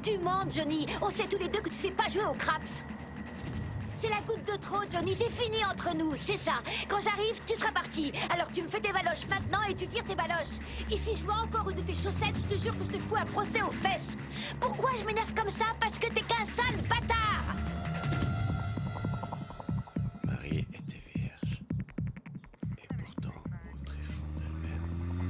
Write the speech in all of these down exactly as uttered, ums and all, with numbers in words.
Tu mens, Johnny. On sait tous les deux que tu sais pas jouer au craps. C'est la goutte de trop, Johnny. C'est fini entre nous, c'est ça. Quand j'arrive, tu seras parti. Alors tu me fais tes baloches maintenant et tu vires tes baloches. Et si je vois encore une de tes chaussettes, je te jure que je te fous un procès aux fesses. Pourquoi je m'énerve comme ça? Parce que t'es qu'un sale bâtard. Marie était vierge. Et pourtant, au tréfonds d'elle-même...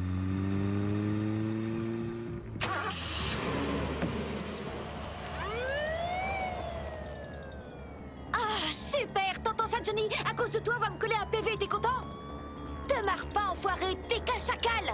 Ah, super. T'entends ça, Johnny? À cause de toi, on va me coller un P V. T'es content? Te marre pas, enfoiré. T'es qu'un chacal.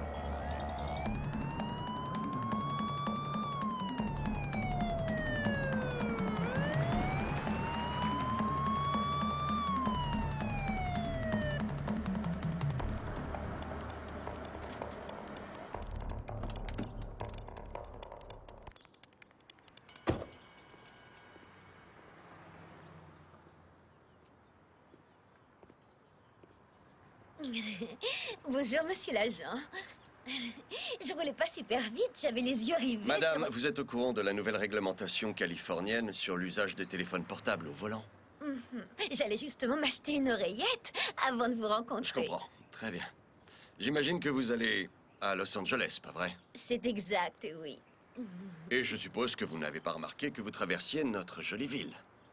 Bonjour, monsieur l'agent. Je roulais pas super vite, j'avais les yeux rivés. Madame, sur... vous êtes au courant de la nouvelle réglementation californienne sur l'usage des téléphones portables au volant? Mm-hmm. J'allais justement m'acheter une oreillette avant de vous rencontrer. Je comprends. Très bien. J'imagine que vous allez à Los Angeles, pas vrai? C'est exact, oui. Et je suppose que vous n'avez pas remarqué que vous traversiez notre jolie ville.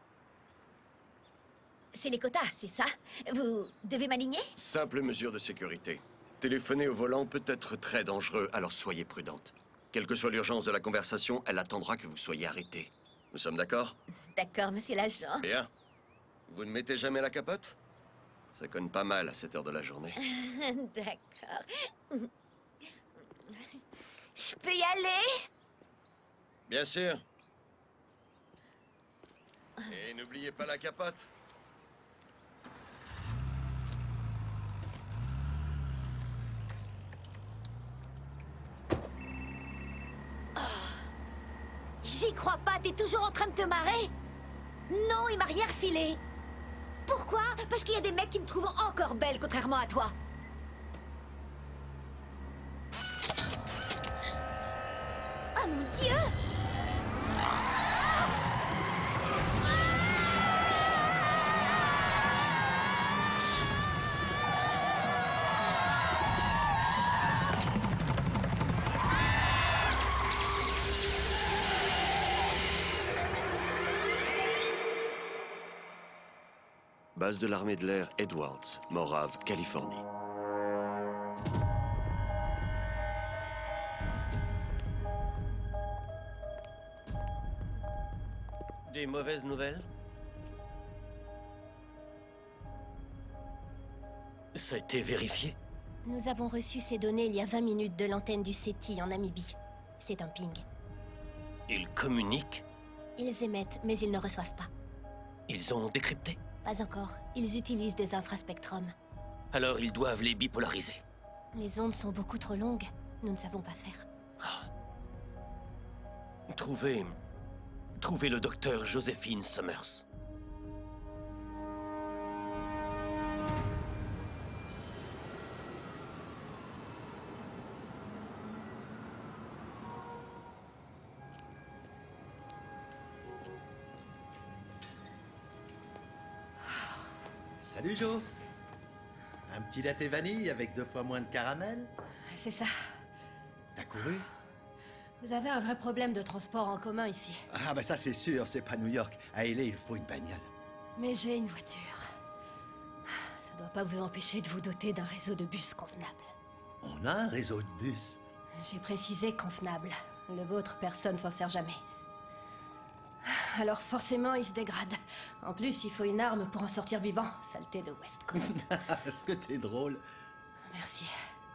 C'est les quotas, c'est ça? Vous devez m'aligner? Simple mesure de sécurité. Téléphoner au volant peut être très dangereux, alors soyez prudente. Quelle que soit l'urgence de la conversation, elle attendra que vous soyez arrêté. Nous sommes d'accord? D'accord, monsieur l'agent. Bien. Vous ne mettez jamais la capote? Ça conne pas mal à cette heure de la journée. D'accord. Je peux y aller? Bien sûr. Et n'oubliez pas la capote. J'y crois pas, t'es toujours en train de te marrer? Non, il m'a rien refilé. Pourquoi? Parce qu'il y a des mecs qui me trouvent encore belle, contrairement à toi. Oh mon Dieu! Base de l'armée de l'air Edwards, Morave, Californie. Des mauvaises nouvelles? Ça a été vérifié? Nous avons reçu ces données il y a vingt minutes de l'antenne du SETI en Namibie. C'est un ping. Ils communiquent? Ils émettent, mais ils ne reçoivent pas. Ils ont décrypté? Pas encore. Ils utilisent des infraspectrums. Alors ils doivent les bipolariser. Les ondes sont beaucoup trop longues. Nous ne savons pas faire. Oh. Trouvez... Trouvez le docteur Joséphine Summers. Salut Joe. Un petit latte vanille avec deux fois moins de caramel? C'est ça. T'as couru? Vous avez un vrai problème de transport en commun ici. Ah bah ça c'est sûr, c'est pas New York. À L A, il faut une bagnole. Mais j'ai une voiture. Ça doit pas vous empêcher de vous doter d'un réseau de bus convenable. On a un réseau de bus. J'ai précisé convenable. Le vôtre, personne s'en sert jamais. Alors forcément, il se dégrade. En plus, il faut une arme pour en sortir vivant. Saleté de West Coast. Est-ce que t'es drôle? Merci.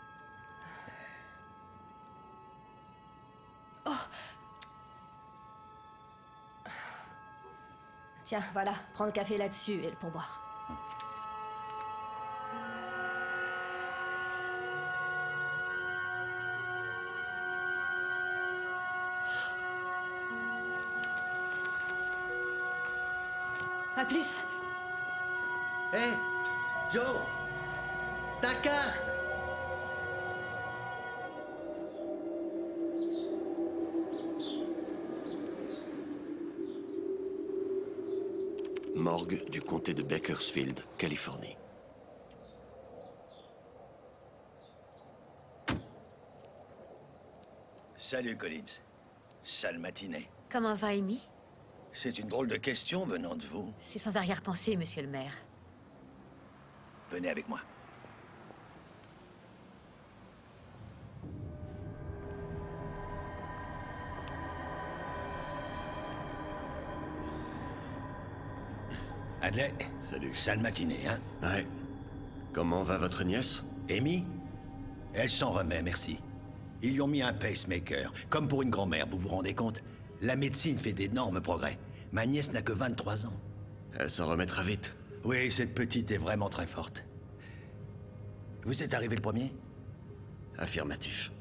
Oh! Tiens, voilà, prends le café là-dessus et le pourboire. À plus. Hé, hey, Joe, ta carte. Morgue du comté de Bakersfield, Californie. Salut, Collins. Sale matinée. Comment va, Amy? C'est une drôle de question venant de vous. C'est sans arrière-pensée, monsieur le maire. Venez avec moi. Adley. Salut. Sale matinée, hein? Ouais. Comment va votre nièce? Amy? Elle s'en remet, merci. Ils lui ont mis un pacemaker, comme pour une grand-mère, vous vous rendez compte? La médecine fait d'énormes progrès. Ma nièce n'a que vingt-trois ans. Elle s'en remettra vite. Oui, cette petite est vraiment très forte. Vous êtes arrivé le premier? Affirmatif.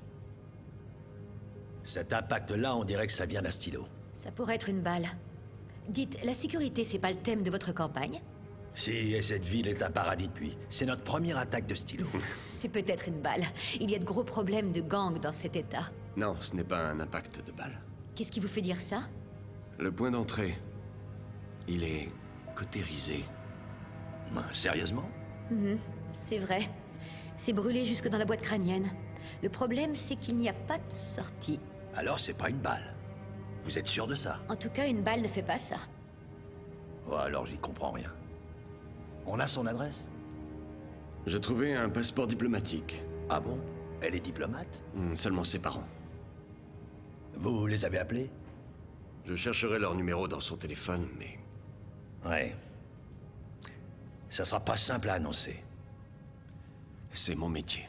Cet impact-là, on dirait que ça vient d'un stylo. Ça pourrait être une balle. Dites, la sécurité, c'est pas le thème de votre campagne? Si, et cette ville est un paradis depuis. C'est notre première attaque de stylo. C'est peut-être une balle. Il y a de gros problèmes de gang dans cet état. Non, ce n'est pas un impact de balle. Qu'est-ce qui vous fait dire ça? Le point d'entrée, il est cautérisé. Sérieusement? Mhm, c'est vrai. C'est brûlé jusque dans la boîte crânienne. Le problème, c'est qu'il n'y a pas de sortie. Alors c'est pas une balle. Vous êtes sûr de ça? En tout cas, une balle ne fait pas ça. Oh, alors j'y comprends rien. On a son adresse? J'ai trouvé un passeport diplomatique. Ah bon? Elle est diplomate? Hmm, seulement ses parents. Vous les avez appelés? Je chercherai leur numéro dans son téléphone, mais... Ouais. Ça sera pas simple à annoncer. c'est mon métier.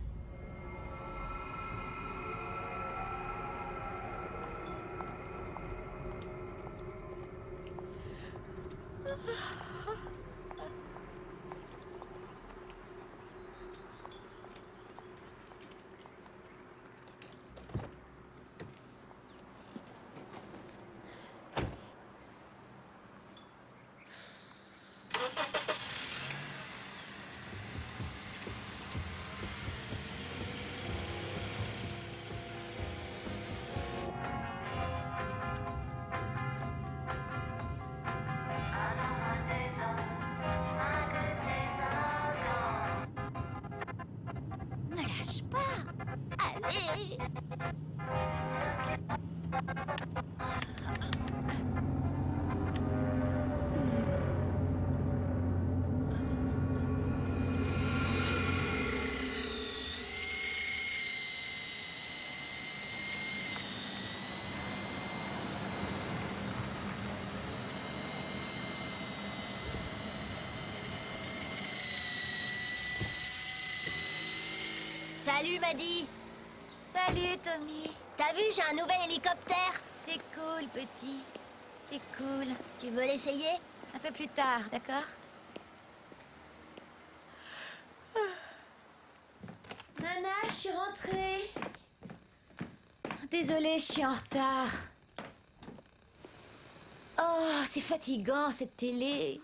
Ne lâche pas! Allez! Salut, Maddy. Salut, Tommy. T'as vu, j'ai un nouvel hélicoptère. C'est cool, petit. C'est cool. Tu veux l'essayer? Un peu plus tard, d'accord? Nana, je suis rentrée. Désolée, je suis en retard. Oh, c'est fatigant, cette télé.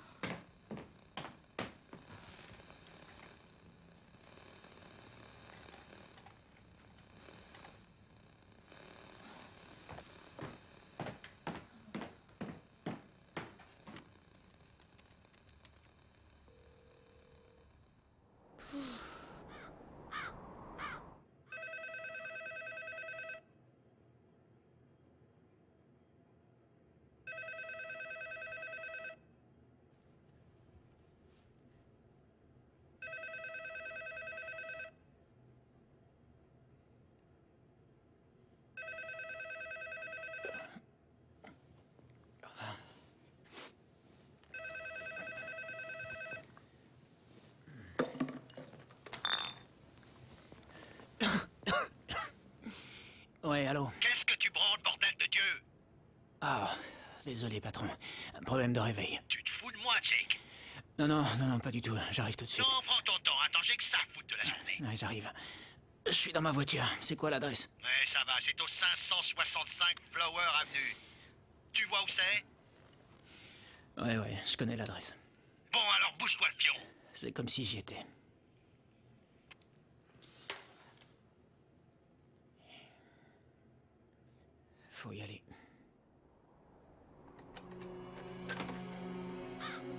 Ouais, allô? Qu'est-ce que tu branles, bordel de Dieu? Ah, désolé, patron. Un problème de réveil. Tu te fous de moi, Jake? Non, non, non, non, pas du tout. J'arrive tout de suite. Non, prends ton temps. Attends, j'ai que ça à foutre de la journée. Ouais, j'arrive. Je suis dans ma voiture. C'est quoi l'adresse? Ouais, ça va. C'est au cinq cent soixante-cinq Flower Avenue. Tu vois où c'est? Ouais, ouais, je connais l'adresse. Bon, alors bouge-toi le fion. C'est comme si j'y étais. Faut y aller.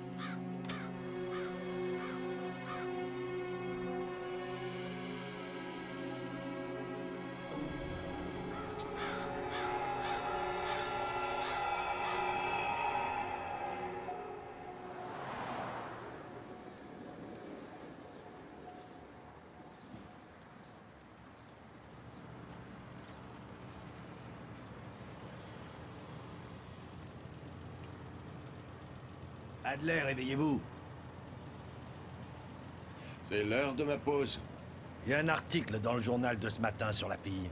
Adler, réveillez-vous. C'est l'heure de ma pause. Il y a un article dans le journal de ce matin sur la fille.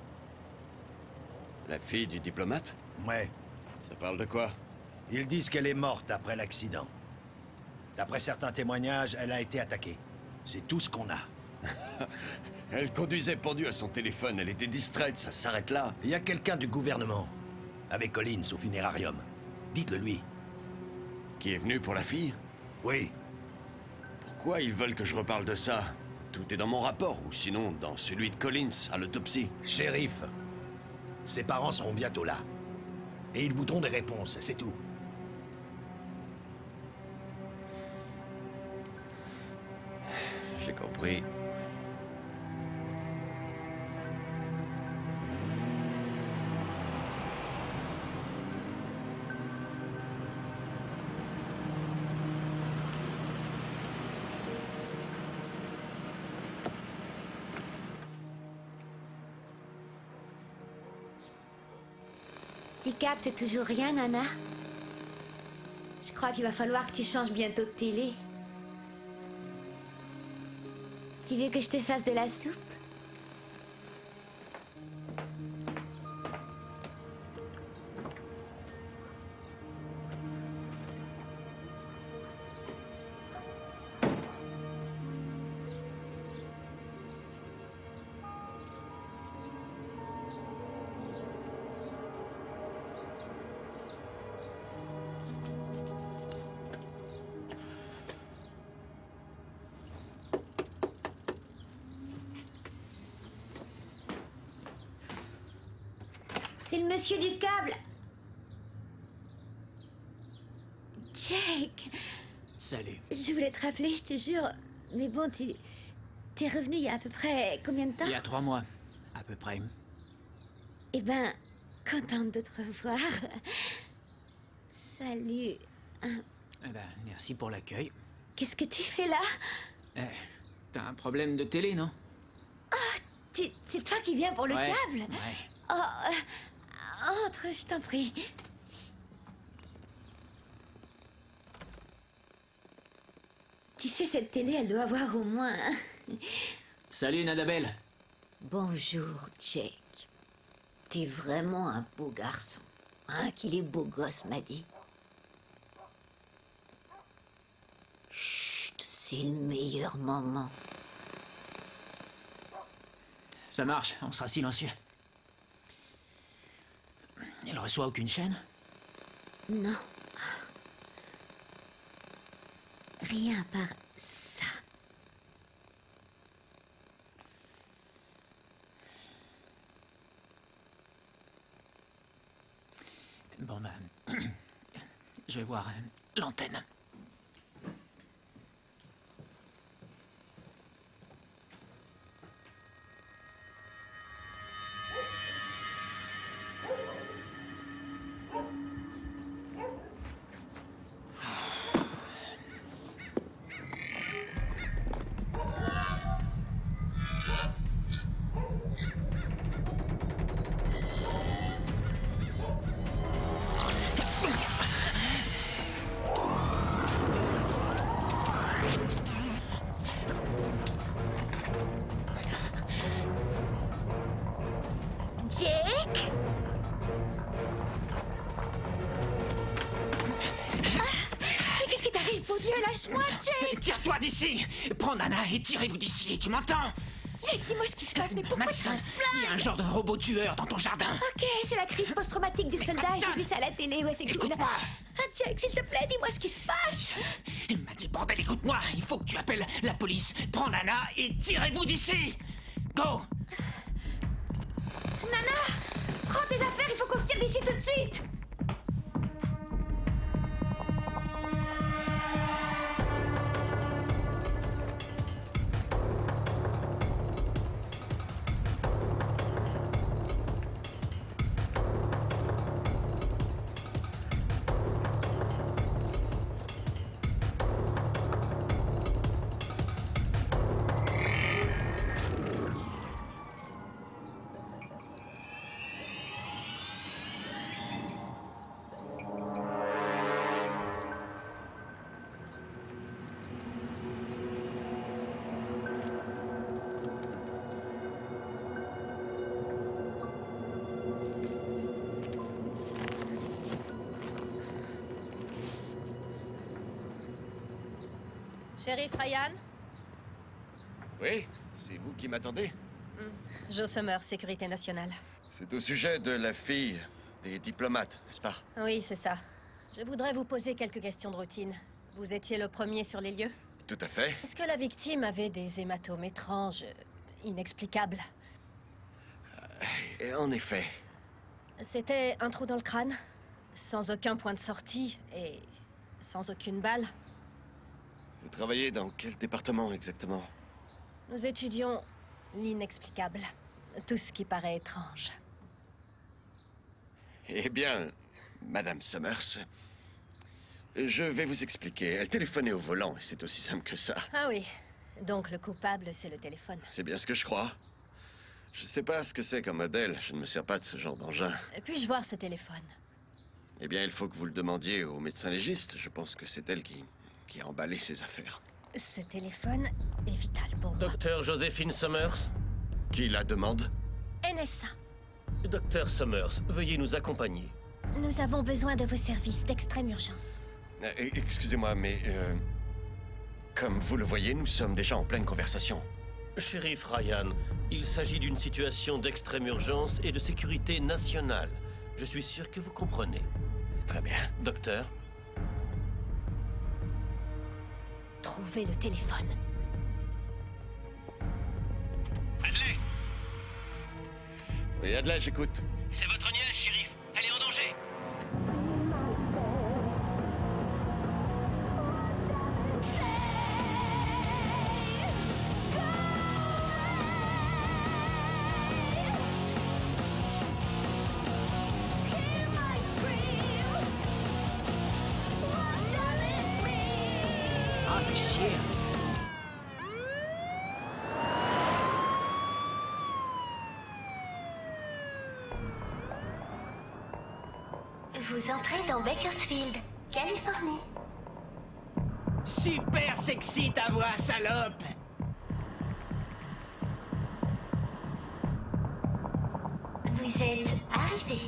La fille du diplomate? Ouais. Ça parle de quoi? Ils disent qu'elle est morte après l'accident. D'après certains témoignages, elle a été attaquée. C'est tout ce qu'on a. Elle conduisait pendue à son téléphone, elle était distraite, ça s'arrête là. Il y a quelqu'un du gouvernement, avec Collins au funérarium. Dites-le lui. Qui est venu pour la fille? Oui. Pourquoi ils veulent que je reparle de ça? Tout est dans mon rapport, ou sinon dans celui de Collins, à l'autopsie. Shérif, ses parents seront bientôt là. Et ils voudront des réponses, c'est tout. J'ai compris. Tu captes toujours rien, Nana? Je crois qu'il va falloir que tu changes bientôt de télé. Tu veux que je te fasse de la soupe? C'est le monsieur du câble. Jake. Salut. Je voulais te rappeler, je te jure. Mais bon, tu... T'es revenu il y a à peu près combien de temps? Il y a trois mois, à peu près. Eh ben, contente de te revoir. Salut. Eh ben, merci pour l'accueil. Qu'est-ce que tu fais là? Eh, t'as un problème de télé, non? Oh, tu... c'est toi qui viens pour le Ouais, câble? ouais. Oh, euh, entre, je t'en prie. Tu sais, cette télé, elle doit avoir au moins... Salut, Nadabel. Bonjour, Jake. T'es vraiment un beau garçon. Hein, qu'il est beau gosse, m'a dit. Chut, c'est le meilleur moment. Ça marche, on sera silencieux. Elle reçoit aucune chaîne? Non. Rien à part ça. Bon ben, je vais voir euh, l'antenne. Jake? Mais qu'est-ce qui t'arrive, beau Dieu? Lâche-moi, Jake! Tire-toi d'ici! Prends Nana et tirez-vous d'ici, tu m'entends? Jake, dis-moi ce qui se passe, mais pourquoi tu Madison, as un il y a un flingue? genre de robot tueur dans ton jardin. Ok, c'est la crise post-traumatique du Mais soldat, Madison! j'ai vu ça à la télé, ouais, c'est cool. Écoute-moi. Ah, Jake, s'il te plaît, dis-moi ce qui se passe! Il m'a dit, bordel, écoute-moi, il faut que tu appelles la police. Prends Nana et tirez-vous d'ici! Go! Nana! Prends tes affaires, il faut qu'on se tire d'ici tout de suite! Shérif Ryan? Oui, c'est vous qui m'attendez? Joe Summer, Sécurité nationale. C'est au sujet de la fille des diplomates, n'est-ce pas? Oui, c'est ça. Je voudrais vous poser quelques questions de routine. Vous étiez le premier sur les lieux? Tout à fait. Est-ce que la victime avait des hématomes étranges, euh, inexplicables? Et en effet. C'était un trou dans le crâne, sans aucun point de sortie et sans aucune balle. Vous travaillez dans quel département exactement? Nous étudions l'inexplicable, tout ce qui paraît étrange. Eh bien, Madame Summers, je vais vous expliquer. Elle téléphonait au volant, et c'est aussi simple que ça. Ah oui, donc le coupable, c'est le téléphone. C'est bien ce que je crois. Je sais pas ce que c'est comme modèle, je ne me sers pas de ce genre d'engin. Puis-je voir ce téléphone? Eh bien, il faut que vous le demandiez au médecin légiste. Je pense que c'est elle qui, qui a emballé ses affaires. Ce téléphone est vital pour moi. Docteur Joséphine Summers? Qui la demande? N S A. Docteur Summers, veuillez nous accompagner. Nous avons besoin de vos services d'extrême urgence. Euh, Excusez-moi, mais... euh, comme vous le voyez, nous sommes déjà en pleine conversation. Shérif Ryan, il s'agit d'une situation d'extrême urgence et de sécurité nationale. Je suis sûr que vous comprenez. Très bien. Docteur? Trouvez le téléphone. Adlai, Oui, Adlai, j'écoute. c'est votre nièce, shérif. Elle est en danger. Ah, fais chier. Vous entrez dans Bakersfield, Californie. Super sexy ta voix, salope. Vous êtes arrivé.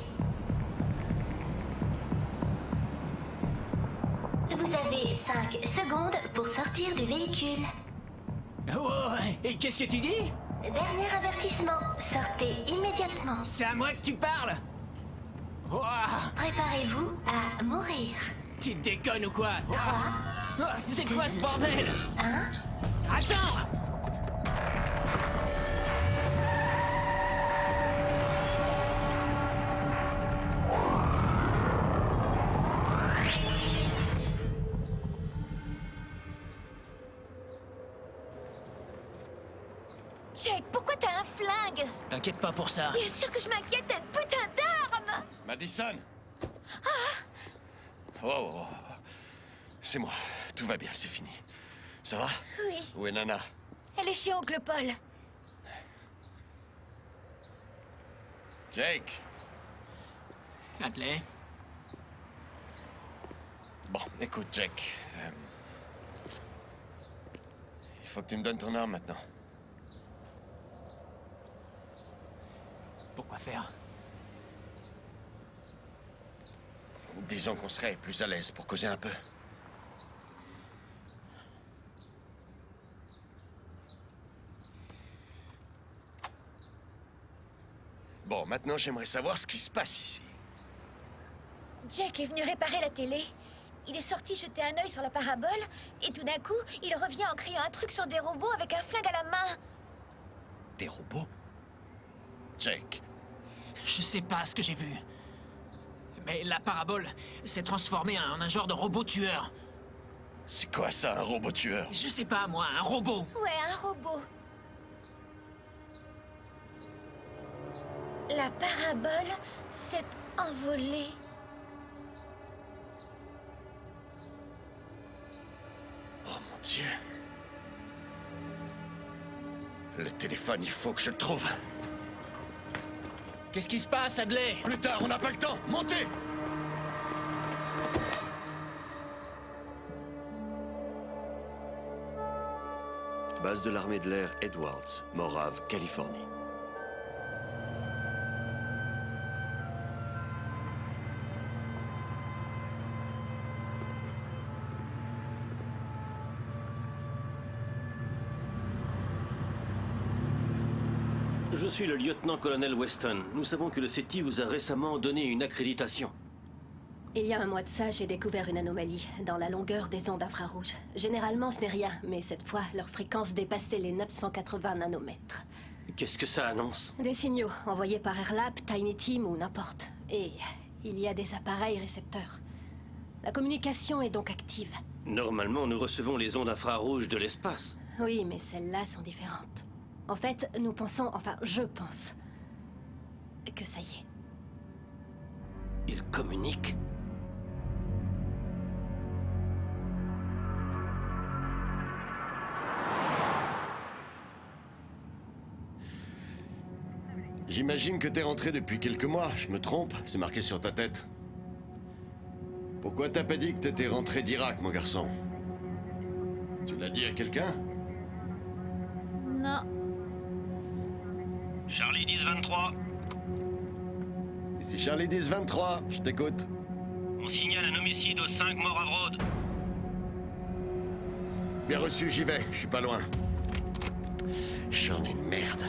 Vous avez cinq secondes pour sortir du véhicule. Oh, et qu'est-ce que tu dis? Dernier avertissement, sortez immédiatement. C'est à moi que tu parles? Ouah, Préparez-vous à mourir. tu déconnes ou quoi? Trois, Oh, c'est quoi ce bordel? un. Attends! Jake, pourquoi t'as un flingue? T'inquiète pas pour ça. Bien sûr que je m'inquiète, t'as une putain d'arme! Madison! Oh, oh, oh. C'est moi. Tout va bien, c'est fini. Ça va? Oui, Où est Nana? elle est chez Oncle Paul. Jake! Adlai, Bon, écoute, Jake. euh, Il faut que tu me donnes ton arme maintenant. pourquoi faire? Disons qu'on serait plus à l'aise pour causer un peu. Bon, maintenant j'aimerais savoir ce qui se passe ici. Jake est venu réparer la télé. Il est sorti jeter un œil sur la parabole, et tout d'un coup, il revient en criant un truc sur des robots avec un flingue à la main. Des robots? Jake, Je sais pas ce que j'ai vu. Mais la parabole s'est transformée en un genre de robot tueur. c'est quoi ça, un robot tueur? Je sais pas, moi, un robot. Ouais, un robot. La parabole s'est envolée. Oh mon Dieu. Le téléphone, il faut que je le trouve. Qu'est-ce qui se passe, Adlai? Plus tard, on n'a pas le temps. Montez! Base de l'armée de l'air Edwards, Morave, Californie. Je suis le lieutenant-colonel Weston. Nous savons que le C E T I vous a récemment donné une accréditation. Il y a un mois de ça, j'ai découvert une anomalie dans la longueur des ondes infrarouges. Généralement, ce n'est rien, mais cette fois, leur fréquence dépassait les neuf cent quatre-vingts nanomètres. Qu'est-ce que ça annonce? Des signaux envoyés par AirLab, Tiny Team ou n'importe. Et il y a des appareils récepteurs. La communication est donc active. Normalement, nous recevons les ondes infrarouges de l'espace. Oui, mais celles-là sont différentes. En fait, nous pensons, enfin, je pense, que ça y est. Ils communiquent? J'imagine que t'es rentré depuis quelques mois, je me trompe? C'est marqué sur ta tête. Pourquoi t'as pas dit que t'étais rentré d'Irak, mon garçon? Tu l'as dit à quelqu'un? Non. Charlie dix vingt-trois. Ici Charlie dix vingt-trois, je t'écoute. On signale un homicide aux cinq morts à Broad. Bien reçu, j'y vais, je suis pas loin. J'en ai une merde.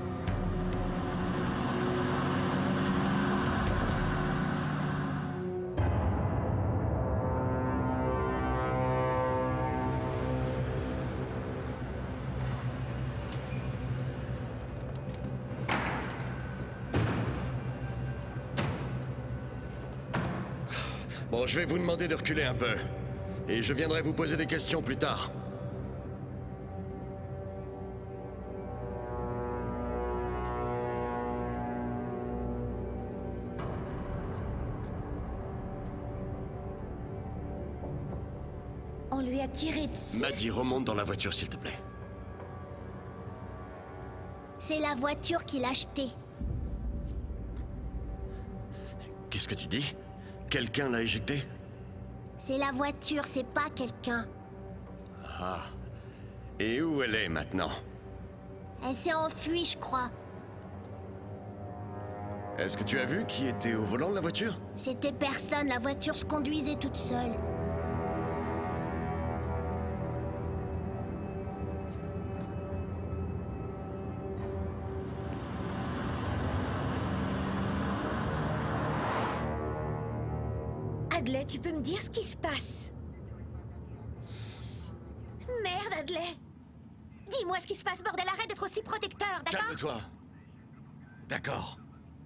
Bon, je vais vous demander de reculer un peu. Et je viendrai vous poser des questions plus tard. On lui a tiré dessus. Maddie, remonte dans la voiture, s'il te plaît. C'est la voiture qu'il a achetée. Qu'est-ce que tu dis? Quelqu'un l'a éjecté? C'est la voiture, c'est pas quelqu'un. Ah. Et où elle est maintenant? Elle s'est enfuie, je crois. Est-ce que tu as vu qui était au volant de la voiture? C'était personne, la voiture se conduisait toute seule. Adley, tu peux me dire ce qui se passe? Merde, Adley! Dis-moi ce qui se passe, bordel, arrête d'être aussi protecteur, d'accord? Calme-toi. D'accord.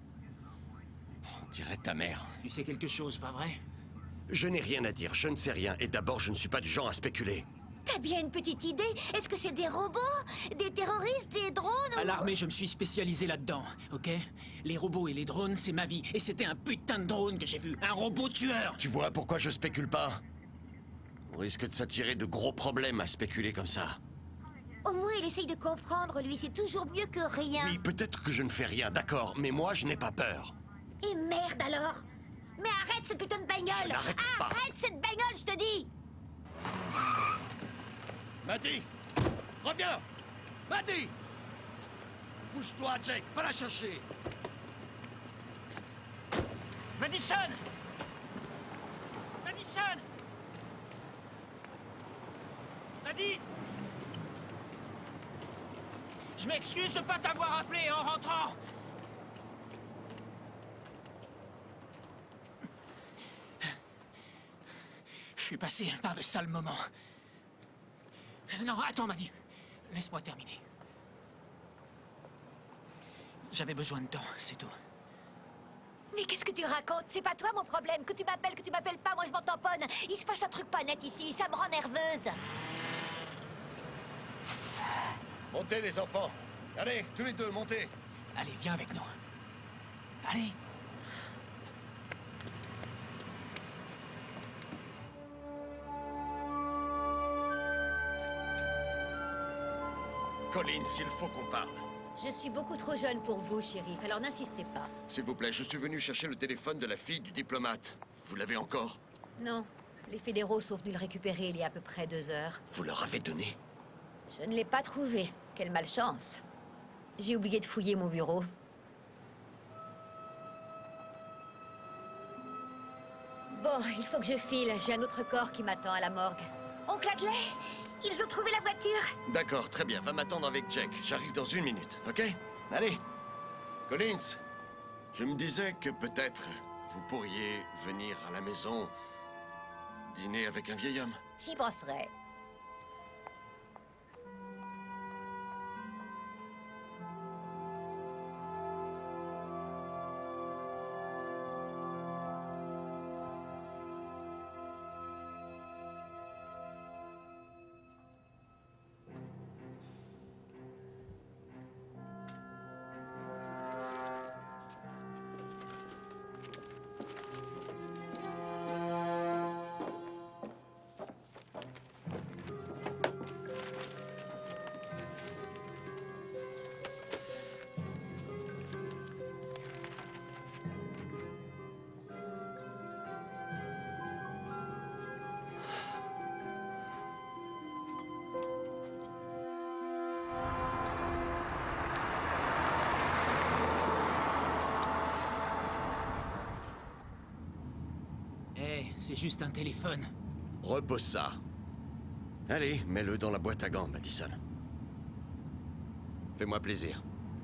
On dirait ta mère. Tu sais quelque chose, pas vrai? Je n'ai rien à dire, je ne sais rien. Et d'abord, je ne suis pas du genre à spéculer. T'as bien une petite idée? Est-ce que c'est des robots? Des terroristes? Des drones? À l'armée, je me suis spécialisé là-dedans, ok? Les robots et les drones, c'est ma vie. Et c'était un putain de drone que j'ai vu. Un robot tueur! Tu vois pourquoi je spécule pas? On risque de s'attirer de gros problèmes à spéculer comme ça. Au moins, il essaye de comprendre, lui. C'est toujours mieux que rien. Oui, peut-être que je ne fais rien, d'accord. Mais moi, je n'ai pas peur. Et merde alors! Mais arrête cette putain de bagnole! Je n'arrête pas. Arrête cette bagnole, je te dis! Maddie! Reviens! Maddie! Bouge-toi, Jake, va la chercher! Madison! Madison! Maddie! Je m'excuse de pas t'avoir appelé en rentrant! Je suis passé par de sales moments. Non, attends, Maddie. Laisse-moi terminer. J'avais besoin de temps, c'est tout. Mais qu'est-ce que tu racontes? C'est pas toi mon problème. Que tu m'appelles, que tu m'appelles pas, moi je m'en tamponne. Il se passe un truc pas net ici, ça me rend nerveuse. Montez, les enfants! Allez, tous les deux, montez! Allez, viens avec nous. Allez. Collins, il faut qu'on parle. Je suis beaucoup trop jeune pour vous, shérif, alors n'insistez pas. S'il vous plaît, je suis venu chercher le téléphone de la fille du diplomate. Vous l'avez encore? Non, les fédéraux sont venus le récupérer il y a à peu près deux heures. Vous leur avez donné? Je ne l'ai pas trouvé. Quelle malchance. J'ai oublié de fouiller mon bureau. Bon, il faut que je file. J'ai un autre corps qui m'attend à la morgue. Oncle Adley, ils ont trouvé la voiture. D'accord, très bien. Va m'attendre avec Jack. J'arrive dans une minute, ok? Allez, Collins, je me disais que peut-être vous pourriez venir à la maison dîner avec un vieil homme. J'y penserai. C'est juste un téléphone. Repose ça. Allez, mets-le dans la boîte à gants, Madison. Fais-moi plaisir.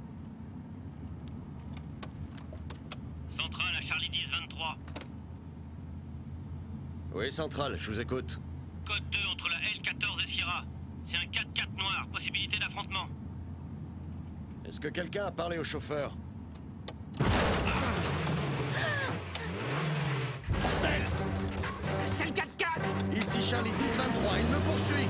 Centrale à Charlie dix vingt-trois. Oui, Centrale, je vous écoute. Code deux entre la L quatorze et Sierra. C'est un quatre quatre noir, possibilité d'affrontement. Est-ce que quelqu'un a parlé au chauffeur? C'est le quatre quatre! Ici Charlie dix vingt-trois, il me poursuit!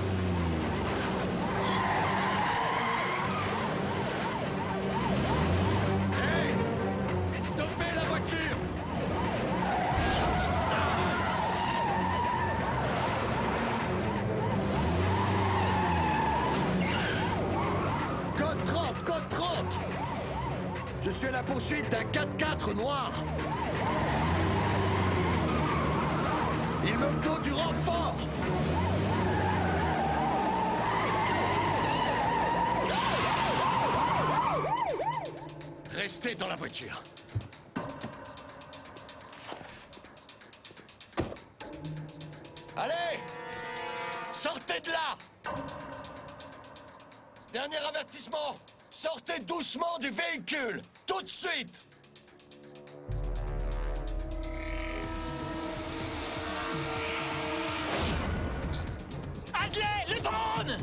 Hey! Stoppez la voiture! Code trente, code trente! Je suis à la poursuite d'un quatre quatre noir! Il me faut du renfort! Restez dans la voiture. Allez! Sortez de là! Dernier avertissement! Sortez doucement du véhicule! Tout de suite! Hadley, le drone!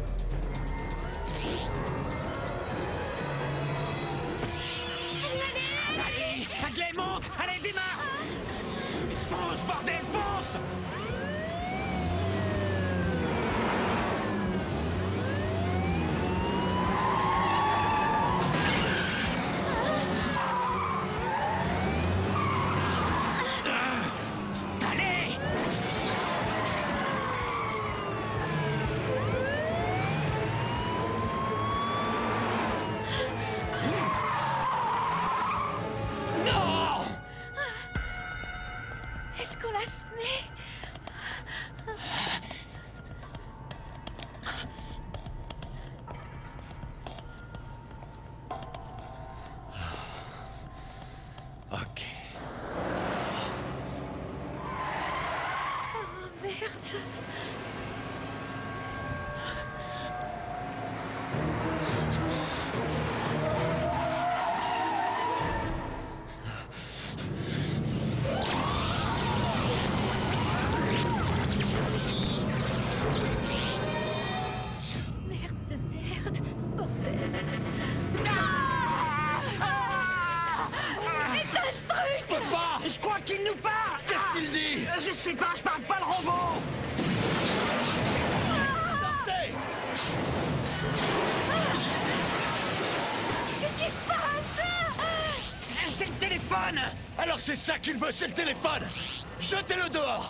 Allez, Hadley, monte! Allez, démarre! Fonce, bordel, fonce! Est-ce qu'on la se met? Ok. Oh merde. Je crois qu'il nous parle! Qu'est-ce qu'il dit? Je sais pas, je parle pas le robot! Sortez! Qu'est-ce qui se passe? C'est le téléphone! Alors c'est ça qu'il veut, c'est le téléphone! Jetez-le dehors!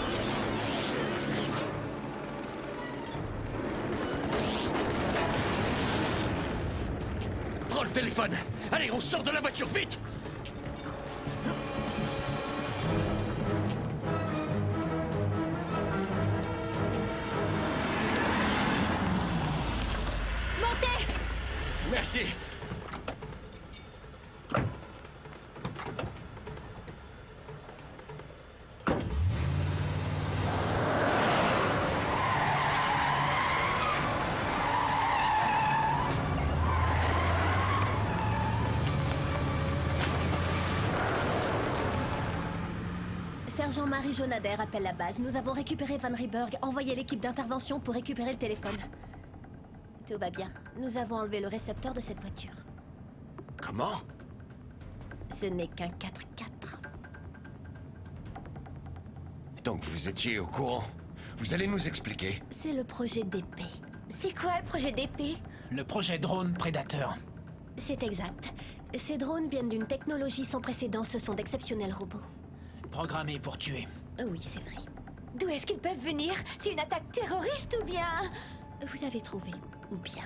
Prends le téléphone! Allez, on sort de la voiture, vite! Merci. Sergent Marie Jonader appelle la base. Nous avons récupéré Van Rieberg. Envoyez l'équipe d'intervention pour récupérer le téléphone. Tout va bien. Nous avons enlevé le récepteur de cette voiture. Comment? Ce n'est qu'un quatre quatre. Donc vous étiez au courant? Vous allez nous expliquer? C'est le projet D P. C'est quoi le projet D P? Le projet drone prédateur. C'est exact. Ces drones viennent d'une technologie sans précédent. Ce sont d'exceptionnels robots. Programmés pour tuer. Oui, c'est vrai. D'où est-ce qu'ils peuvent venir? C'est une attaque terroriste ou bien... Vous avez trouvé. Ou bien.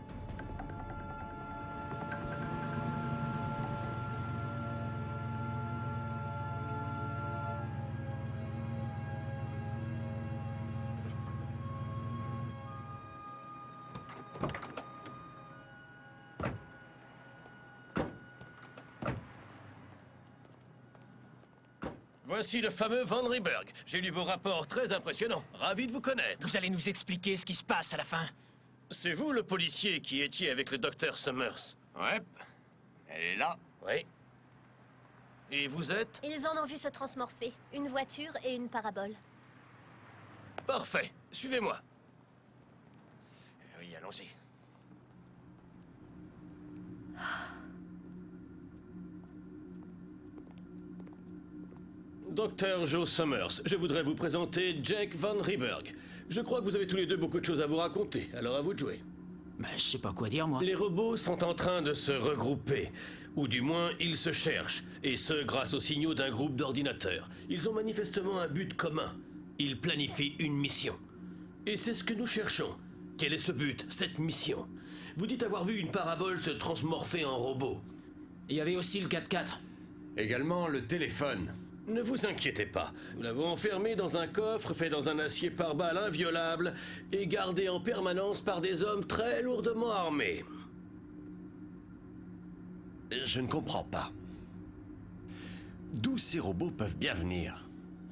Voici le fameux Van Rieberg. J'ai lu vos rapports très impressionnants. Ravi de vous connaître. Vous allez nous expliquer ce qui se passe à la fin. C'est vous le policier qui étiez avec le docteur Summers? Ouais. Elle est là. Oui. Et vous êtes? Ils en ont vu se transmorpher. Une voiture et une parabole. Parfait. Suivez-moi. Oui, allons-y. Docteur Joe Summers, je voudrais vous présenter Jake Van Rieberg. Je crois que vous avez tous les deux beaucoup de choses à vous raconter, alors à vous de jouer. Bah, je sais pas quoi dire, moi. Les robots sont en train de se regrouper, ou du moins ils se cherchent, et ce grâce aux signaux d'un groupe d'ordinateurs. Ils ont manifestement un but commun. Ils planifient une mission. Et c'est ce que nous cherchons. Quel est ce but, cette mission? Vous dites avoir vu une parabole se transmorpher en robot. Il y avait aussi le quatre quatre. Également le téléphone. Ne vous inquiétez pas. Nous l'avons enfermé dans un coffre fait dans un acier par balles inviolable et gardé en permanence par des hommes très lourdement armés. Je ne comprends pas. D'où ces robots peuvent bien venir?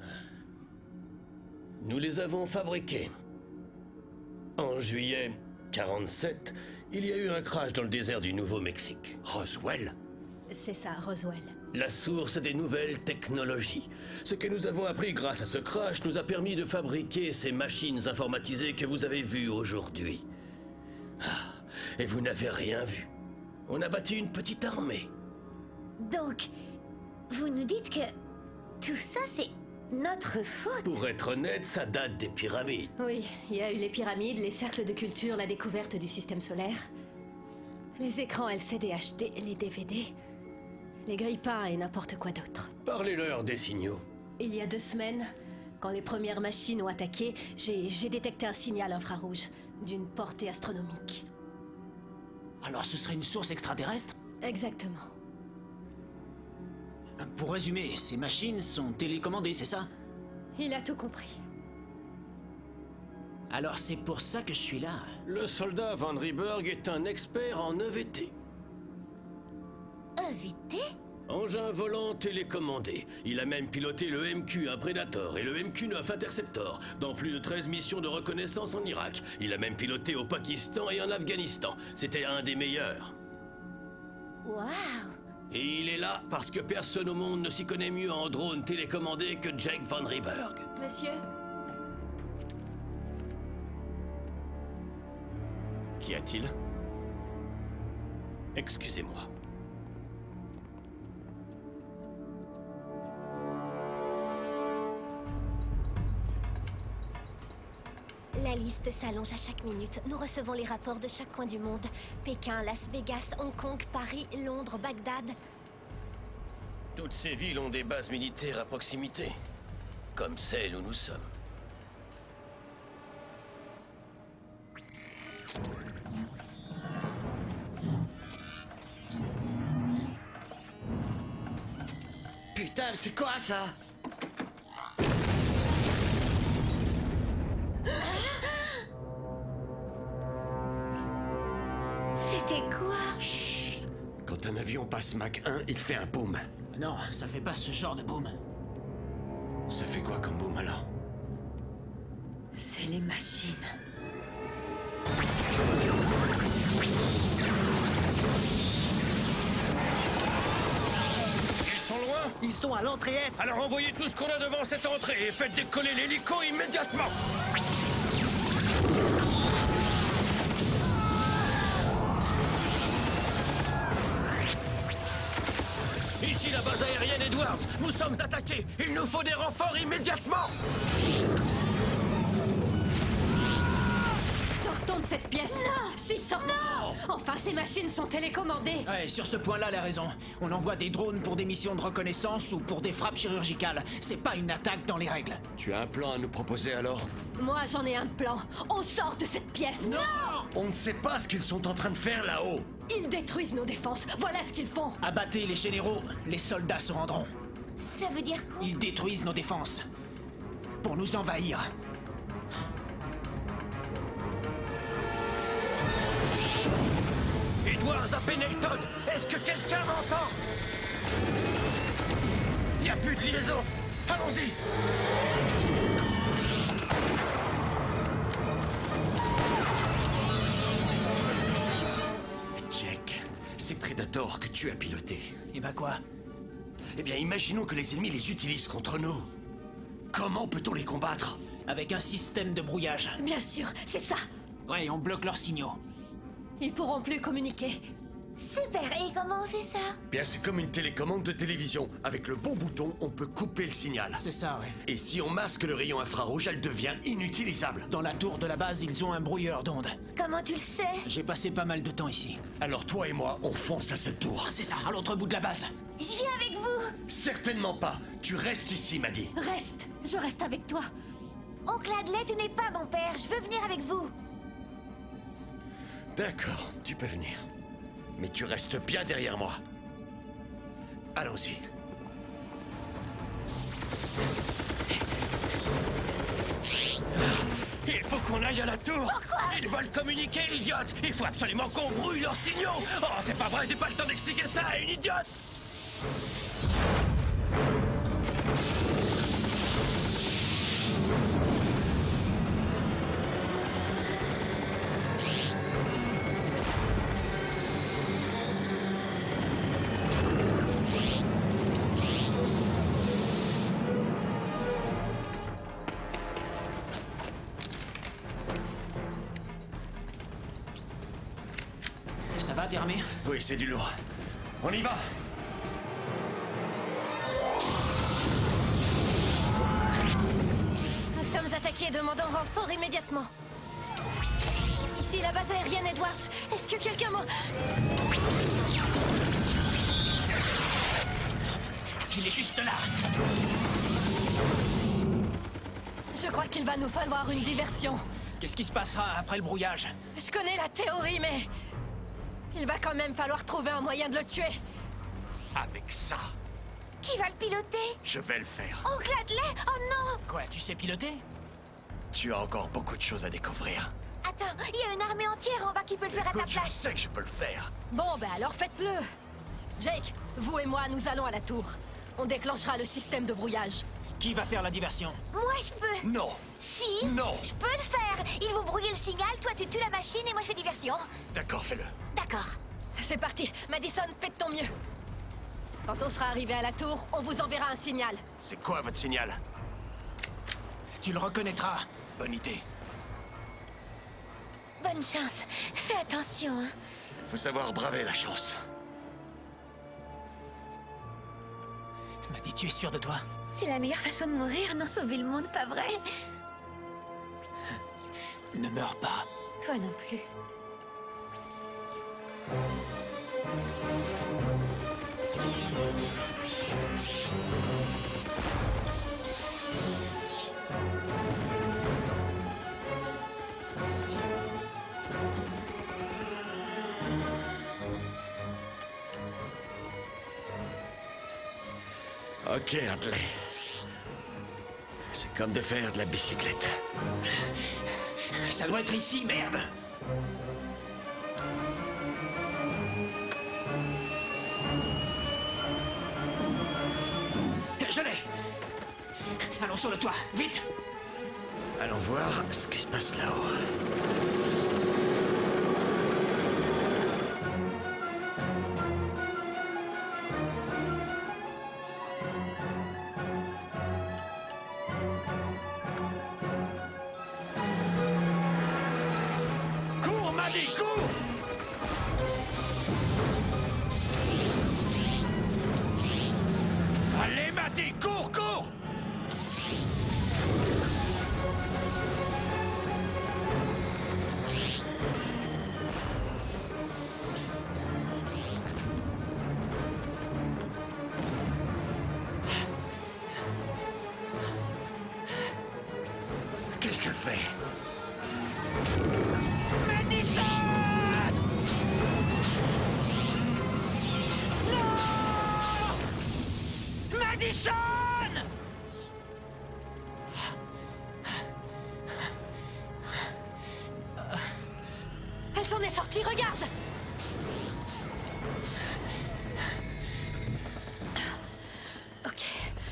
Nous les avons fabriqués. En juillet quarante-sept, il y a eu un crash dans le désert du Nouveau-Mexique. Roswell? C'est ça, Roswell. La source des nouvelles technologies. Ce que nous avons appris grâce à ce crash nous a permis de fabriquer ces machines informatisées que vous avez vues aujourd'hui. Ah, et vous n'avez rien vu. On a bâti une petite armée. Donc, vous nous dites que tout ça, c'est notre faute? Pour être honnête, ça date des pyramides. Oui, il y a eu les pyramides, les cercles de culture, la découverte du système solaire. Les écrans L C D H D, les D V D... les grille-pains et n'importe quoi d'autre. Parlez-leur des signaux. Il y a deux semaines, quand les premières machines ont attaqué, j'ai j'ai détecté un signal infrarouge d'une portée astronomique. Alors ce serait une source extraterrestre? Exactement. Pour résumer, ces machines sont télécommandées, c'est ça? Il a tout compris. Alors c'est pour ça que je suis là. Le soldat Van Rieberg est un expert en E V T. E V T? Engin volant télécommandé. Il a même piloté le M Q, un Predator, et le M Q neuf Interceptor, dans plus de treize missions de reconnaissance en Irak. Il a même piloté au Pakistan et en Afghanistan. C'était un des meilleurs. Waouh! Et il est là parce que personne au monde ne s'y connaît mieux en drone télécommandé que Jake Van Rieberg. Monsieur? Qu'y a-t-il? Excusez-moi. La liste s'allonge à chaque minute. Nous recevons les rapports de chaque coin du monde. Pékin, Las Vegas, Hong Kong, Paris, Londres, Bagdad. Toutes ces villes ont des bases militaires à proximité, comme celle où nous sommes. Putain, c'est quoi ça? C'était quoi? Chut. Quand un avion passe Mach un, il fait un boom. Non, ça fait pas ce genre de boom. Ça fait quoi comme boom alors? C'est les machines. Ils sont loin? Ils sont à l'entrée Est. Alors envoyez tout ce qu'on a devant cette entrée et faites décoller l'hélico immédiatement. Ici la base aérienne Edwards. Nous sommes attaqués. Il nous faut des renforts immédiatement. Sortons de cette pièce. Non. Si, sortons. Non. Enfin, ces machines sont télécommandées. Ouais, sur ce point-là, elle a raison. On envoie des drones pour des missions de reconnaissance ou pour des frappes chirurgicales. C'est pas une attaque dans les règles. Tu as un plan à nous proposer alors? Moi, j'en ai un plan. On sort de cette pièce. Non. On ne sait pas ce qu'ils sont en train de faire là-haut. Ils détruisent nos défenses. Voilà ce qu'ils font. Abattez les généraux. Les soldats se rendront. Ça veut dire quoi? Ils détruisent nos défenses. Pour nous envahir. Edwards à Pendleton. Est-ce que quelqu'un m'entend? Il n'y a plus de liaison. Allons-y. Jack, c'est Predator que tu as piloté. Et bah quoi? Eh bien, imaginons que les ennemis les utilisent contre nous. Comment peut-on les combattre? Avec un système de brouillage. Bien sûr, c'est ça. Ouais, on bloque leurs signaux. Ils pourront plus communiquer. Super, et comment on fait ça? Bien, c'est comme une télécommande de télévision. Avec le bon bouton, on peut couper le signal. C'est ça, ouais. Et si on masque le rayon infrarouge, elle devient inutilisable. Dans la tour de la base, ils ont un brouilleur d'ondes. Comment tu le sais? J'ai passé pas mal de temps ici. Alors toi et moi, on fonce à cette tour. C'est ça, à l'autre bout de la base. Je viens avec vous. Certainement pas. Tu restes ici, Maddie. Reste. Je reste avec toi. Oncle Hadley, tu n'es pas mon père. Je veux venir avec vous. D'accord, tu peux venir. Mais tu restes bien derrière moi. Allons-y. Il faut qu'on aille à la tour. Pourquoi? Ils veulent communiquer, idiote. Il faut absolument qu'on brouille leurs signaux. Oh, c'est pas vrai, j'ai pas le temps d'expliquer ça à une idiote. Ça va, t'es armé? Oui, c'est du lourd. On y va! Nous sommes attaqués, demandant renfort immédiatement. Ici, la base aérienne Edwards. Est-ce que quelqu'un m'a... Il est juste là. Je crois qu'il va nous falloir une diversion. Qu'est-ce qui se passera après le brouillage? Je connais la théorie, mais... il va quand même falloir trouver un moyen de le tuer. Avec ça, Qui va le piloter? je vais le faire. Oncle Hadley? Oh non! Quoi, tu sais piloter? Tu as encore beaucoup de choses à découvrir. Attends, il y a une armée entière en bas qui peut le faire à ta Écoute, je place. sais que je peux le faire. Bon, ben alors faites-le. Jake, vous et moi, nous allons à la tour. On déclenchera le système de brouillage. Qui va faire la diversion? Moi, je peux. Non. Si. Non. Je peux le faire. Ils vont brouiller le signal, toi tu tues la machine et moi je fais diversion. D'accord, fais-le. D'accord. C'est parti. Madison, fais de ton mieux. Quand on sera arrivé à la tour, on vous enverra un signal. C'est quoi votre signal? Tu le reconnaîtras. Bonne idée. Bonne chance. Fais attention, hein. Faut savoir braver la chance. Il m'a dit, tu es sûr de toi? C'est la meilleure façon de mourir, non sauver le monde, pas vrai? Ne meurs pas. Toi non plus. Ok, Hadley. C'est comme de faire de la bicyclette. Ça doit être ici, merde. Je l'ai. Allons sur le toit, vite. Allons voir ce qui se passe là-haut. Maddy, cours! Allez, Maddy, cours, cours! Qu'est-ce qu'elle fait? Madison! Non! Madison! Elle s'en est sortie, regarde! Ok.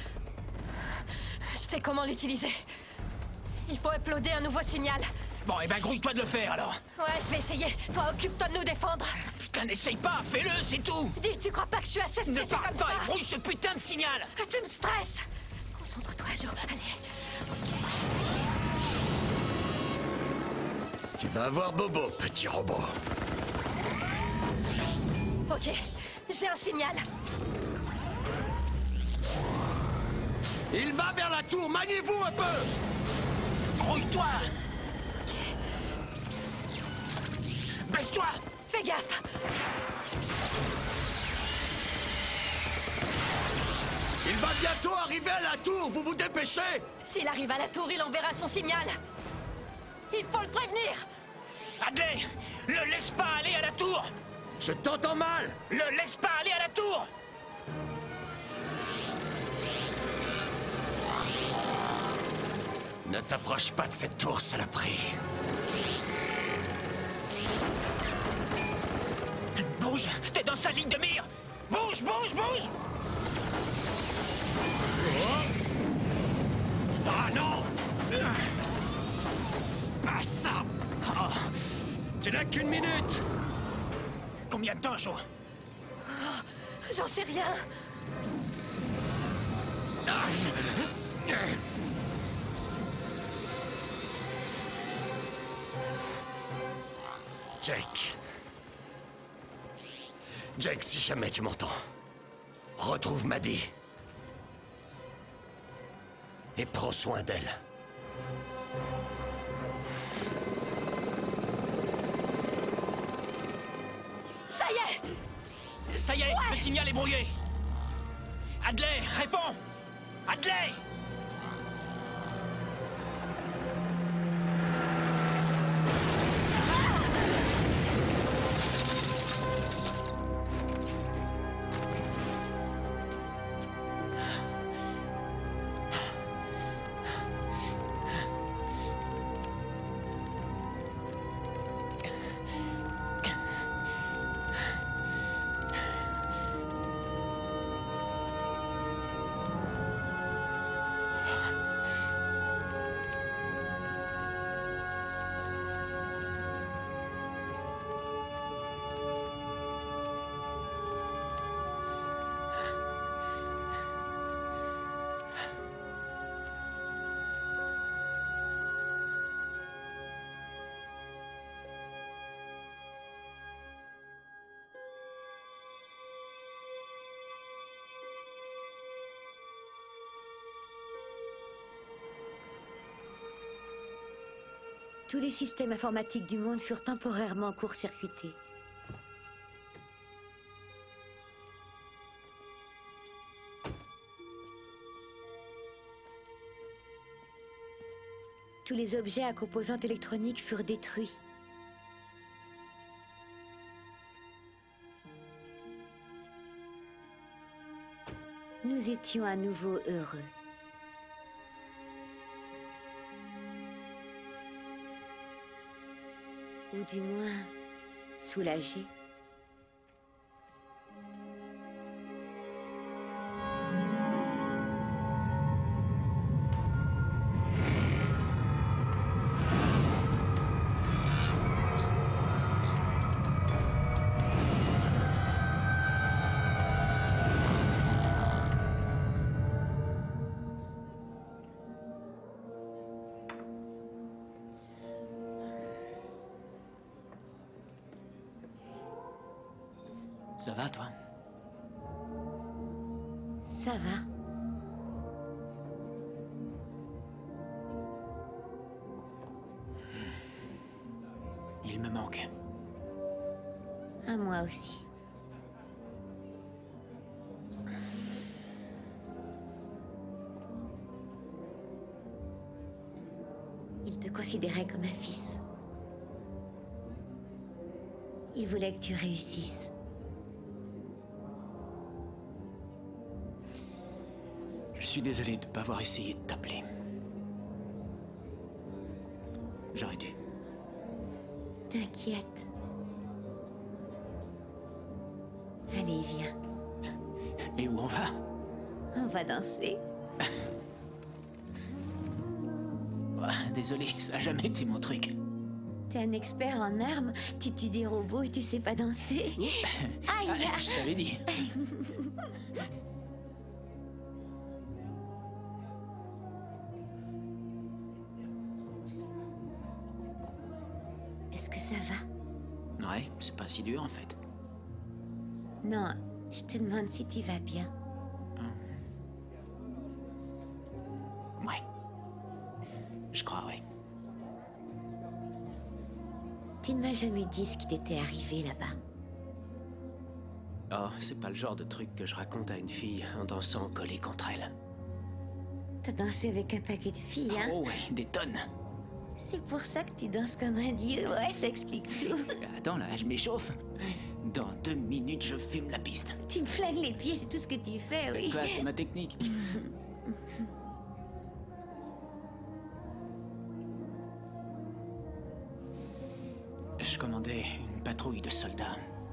Je sais comment l'utiliser. Il faut uploader un nouveau signal. Bon, eh ben, grouille-toi de le faire, alors. Ouais, je vais essayer. Toi, occupe-toi de nous défendre. Putain, n'essaye pas, fais-le, c'est tout. Dis, tu crois pas que je suis assez Ne stressée parle comme pas ça? et brouille ce putain de signal. Tu me stresses. Concentre-toi, Jo. Allez. Tu vas avoir bobo, petit robot. Ok. Ok. J'ai un signal. Il va vers la tour, maniez-vous un peu! Grouille-toi! Baisse-toi! Fais gaffe! Il va bientôt arriver à la tour, vous vous dépêchez! S'il arrive à la tour, il enverra son signal. Il faut le prévenir! Hadley! Le laisse pas aller à la tour! Je t'entends mal! Le laisse pas aller à la tour! Ne t'approche pas de cette tour, saloperie. Bouge! T'es dans sa ligne de mire! Bouge, bouge, bouge! Oh. Ah non! Pas ça! Oh. Tu n'as qu'une minute! Combien de temps, Jo? Oh, j'en sais rien. Ah. Jake. Jake, si jamais tu m'entends, retrouve Maddy. Et prends soin d'elle. Ça y est! Ça y est, ouais. Le signal est brouillé. Hadley, réponds! Hadley! Tous les systèmes informatiques du monde furent temporairement court-circuités. Tous les objets à composantes électroniques furent détruits. Nous étions à nouveau heureux. Ou du moins, soulagés. Ça va, toi? Ça va. Il me manque. À moi aussi. Il te considérait comme un fils. Il voulait que tu réussisses. Je suis désolé de ne pas avoir essayé de t'appeler. J'aurais dû. T'inquiète. Allez, viens. Et où on va? On va danser. Oh, désolé, ça a jamais été mon truc. T'es un expert en armes, tu tues des robots et tu sais pas danser. Aïe! Ah, je t'avais dit. Est-ce que ça va? Ouais, c'est pas si dur en fait. Non, je te demande si tu vas bien. Ouais. Je crois, ouais. Tu ne m'as jamais dit ce qui t'était arrivé là-bas. Oh, c'est pas le genre de truc que je raconte à une fille en dansant collée contre elle. T'as dansé avec un paquet de filles, hein? Oh ouais, des tonnes. C'est pour ça que tu danses comme un dieu, ouais, ça explique tout. Attends là, je m'échauffe. Dans deux minutes, je fume la piste. Tu me flingues les pieds, c'est tout ce que tu fais, oui. Quoi, c'est ma technique. Je commandais une patrouille de soldats.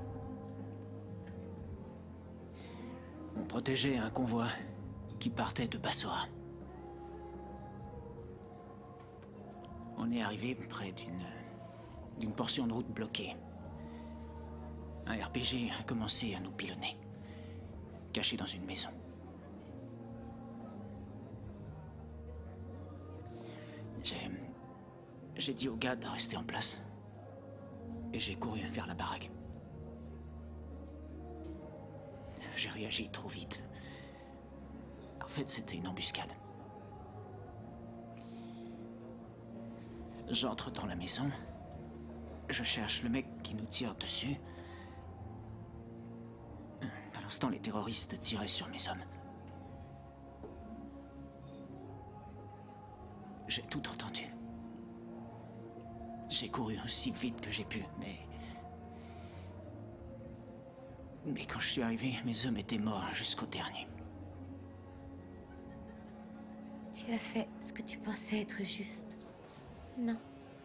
On protégeait un convoi qui partait de Basora. On est arrivé près d'une... d'une portion de route bloquée. Un R P G a commencé à nous pilonner, caché dans une maison. J'ai... J'ai dit au gars de rester en place. Et j'ai couru vers la baraque. J'ai réagi trop vite. En fait, c'était une embuscade. J'entre dans la maison. Je cherche le mec qui nous tire dessus. À l'instant, les terroristes tiraient sur mes hommes. J'ai tout entendu. J'ai couru aussi vite que j'ai pu, mais... Mais quand je suis arrivé, mes hommes étaient morts jusqu'au dernier. Tu as fait ce que tu pensais être juste. Non.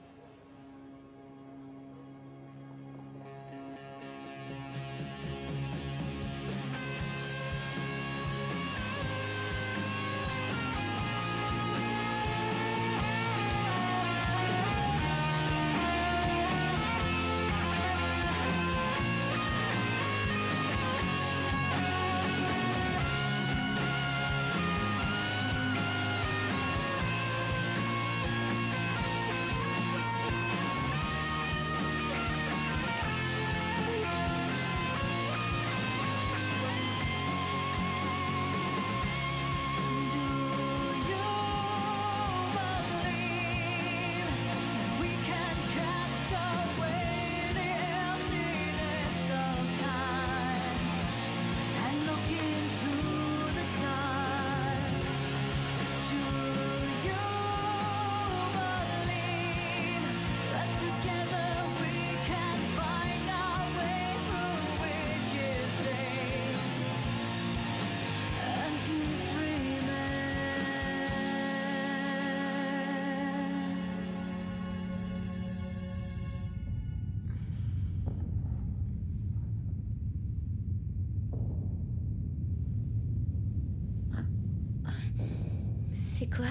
C'est quoi?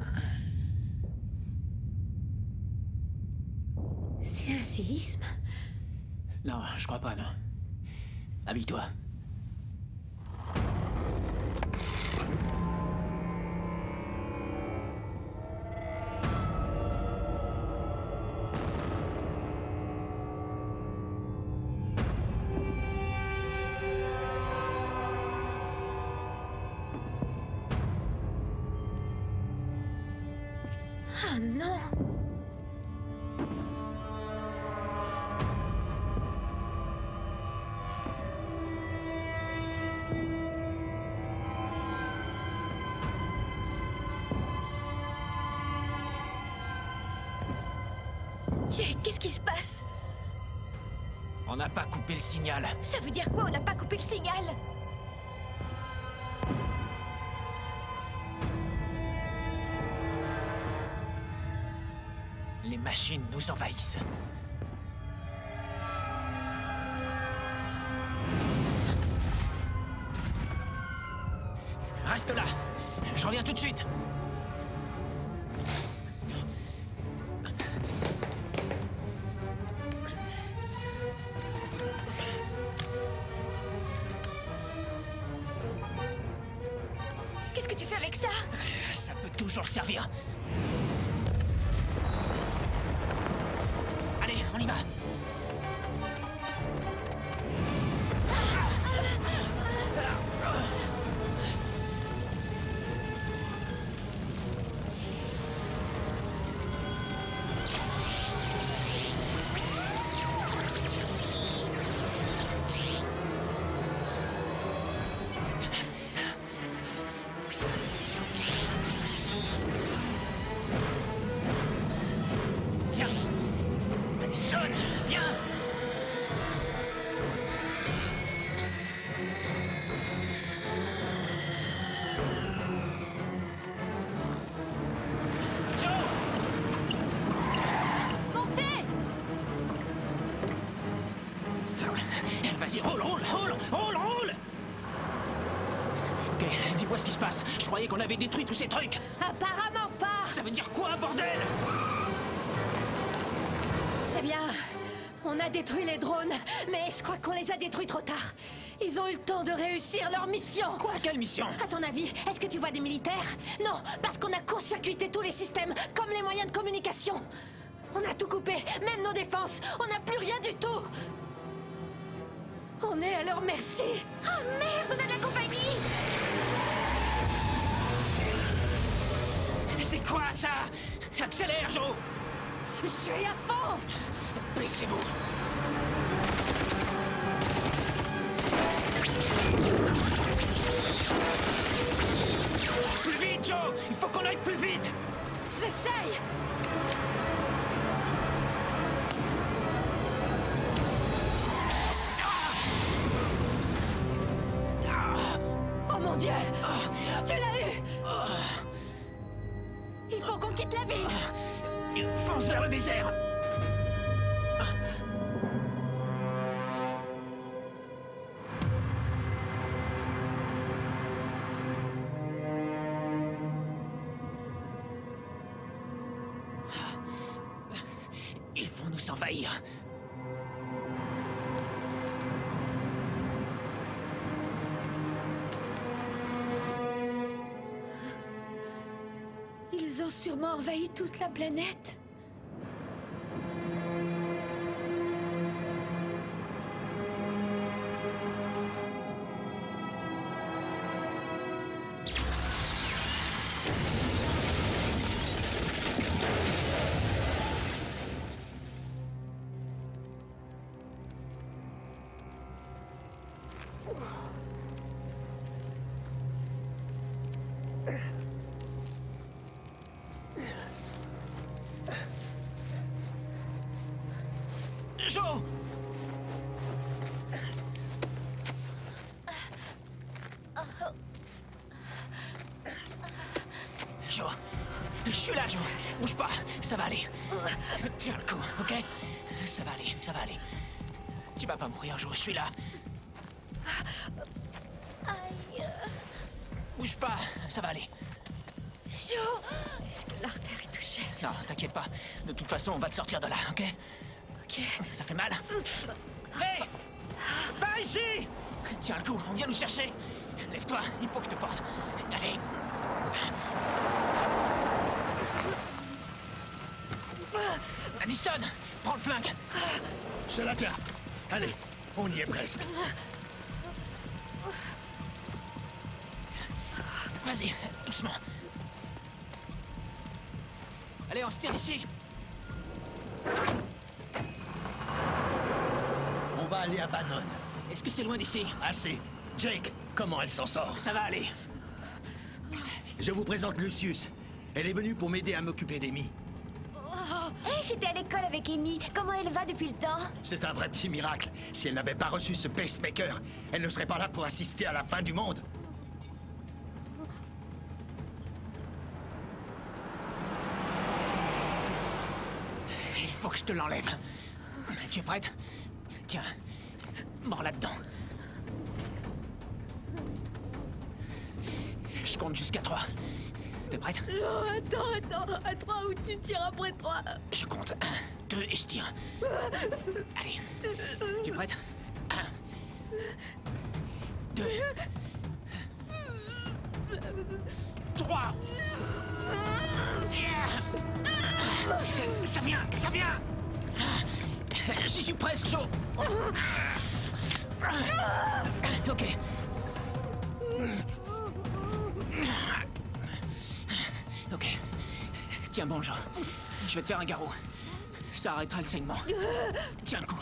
C'est un séisme? Non, je crois pas, non. Habille-toi. Ah non! Jake, qu'est-ce qui se passe? On n'a pas coupé le signal. Ça veut dire quoi, on n'a pas coupé le signal? Les machines nous envahissent. Reste là. Je reviens tout de suite. Qu'est-ce que tu fais avec ça? Ça peut toujours servir. Allez, on y va. Viens. Madison, viens. Joe! Montez! Vas-y, roule, roule, roule, roule, roule! Ok, dis-moi ce qui se passe. Je croyais qu'on avait détruit tous ces trucs. Apparemment pas. Ça veut dire quoi, bordel? Eh bien, on a détruit les drones, mais je crois qu'on les a détruits trop tard. Ils ont eu le temps de réussir leur mission. Quoi? Quelle mission? À ton avis, est-ce que tu vois des militaires? Non, parce qu'on a court-circuité tous les systèmes, comme les moyens de communication. On a tout coupé, même nos défenses. On n'a plus rien du tout. On est à leur merci. Oh merde, on a de la compagnie! C'est quoi, ça? Accélère, Joe! Je suis à fond. Baissez-vous. Plus vite, Joe! Il faut qu'on aille plus vite! J'essaye. Oh mon Dieu! Tu l'as eu! Il faut qu'on quitte la ville! Fonce vers le désert! Ils vont nous envahir. Ils ont sûrement envahi toute la planète. Joe! Joe, je suis là, Joe. Bouge pas, ça va aller. Tiens le coup, ok? Ça va aller, ça va aller. Tu vas pas mourir, Joe, je suis là. Aïe. Bouge pas, ça va aller. Joe, est-ce que l'artère est touchée? Non, t'inquiète pas. De toute façon, on va te sortir de là, ok? Ok. Ça fait mal? Hé! Pas ici! Tiens le coup, on vient nous chercher. Lève-toi, il faut que je te porte. Allez. Madison, prends le flingue. Je la tiens. Allez, on y est presque. Vas-y, doucement. Allez, Allez, on se tire d'ici. On va aller à Bannon. Est-ce que c'est loin d'ici? Assez. Jake, comment elle s'en sort? Ça va aller. Je vous présente Lucius. Elle est venue pour m'aider à m'occuper d'Amy. Hé, j'étais à l'école avec Amy. Comment elle va depuis le temps? C'est un vrai petit miracle. Si elle n'avait pas reçu ce pacemaker, elle ne serait pas là pour assister à la fin du monde. Il faut que je te l'enlève. Tu es prête? Tiens, mords là-dedans. Je compte jusqu'à trois. T'es prête? Non, attends, attends. À trois ou tu tires après trois? Je compte. Un, deux et je tire. Allez. Tu es prête? Un. Deux. Trois. Ça vient, ça vient. J'y suis presque, chaud. Ok. Ok. Tiens bon, Joe. Je vais te faire un garrot. Ça arrêtera le saignement. Tiens le coup.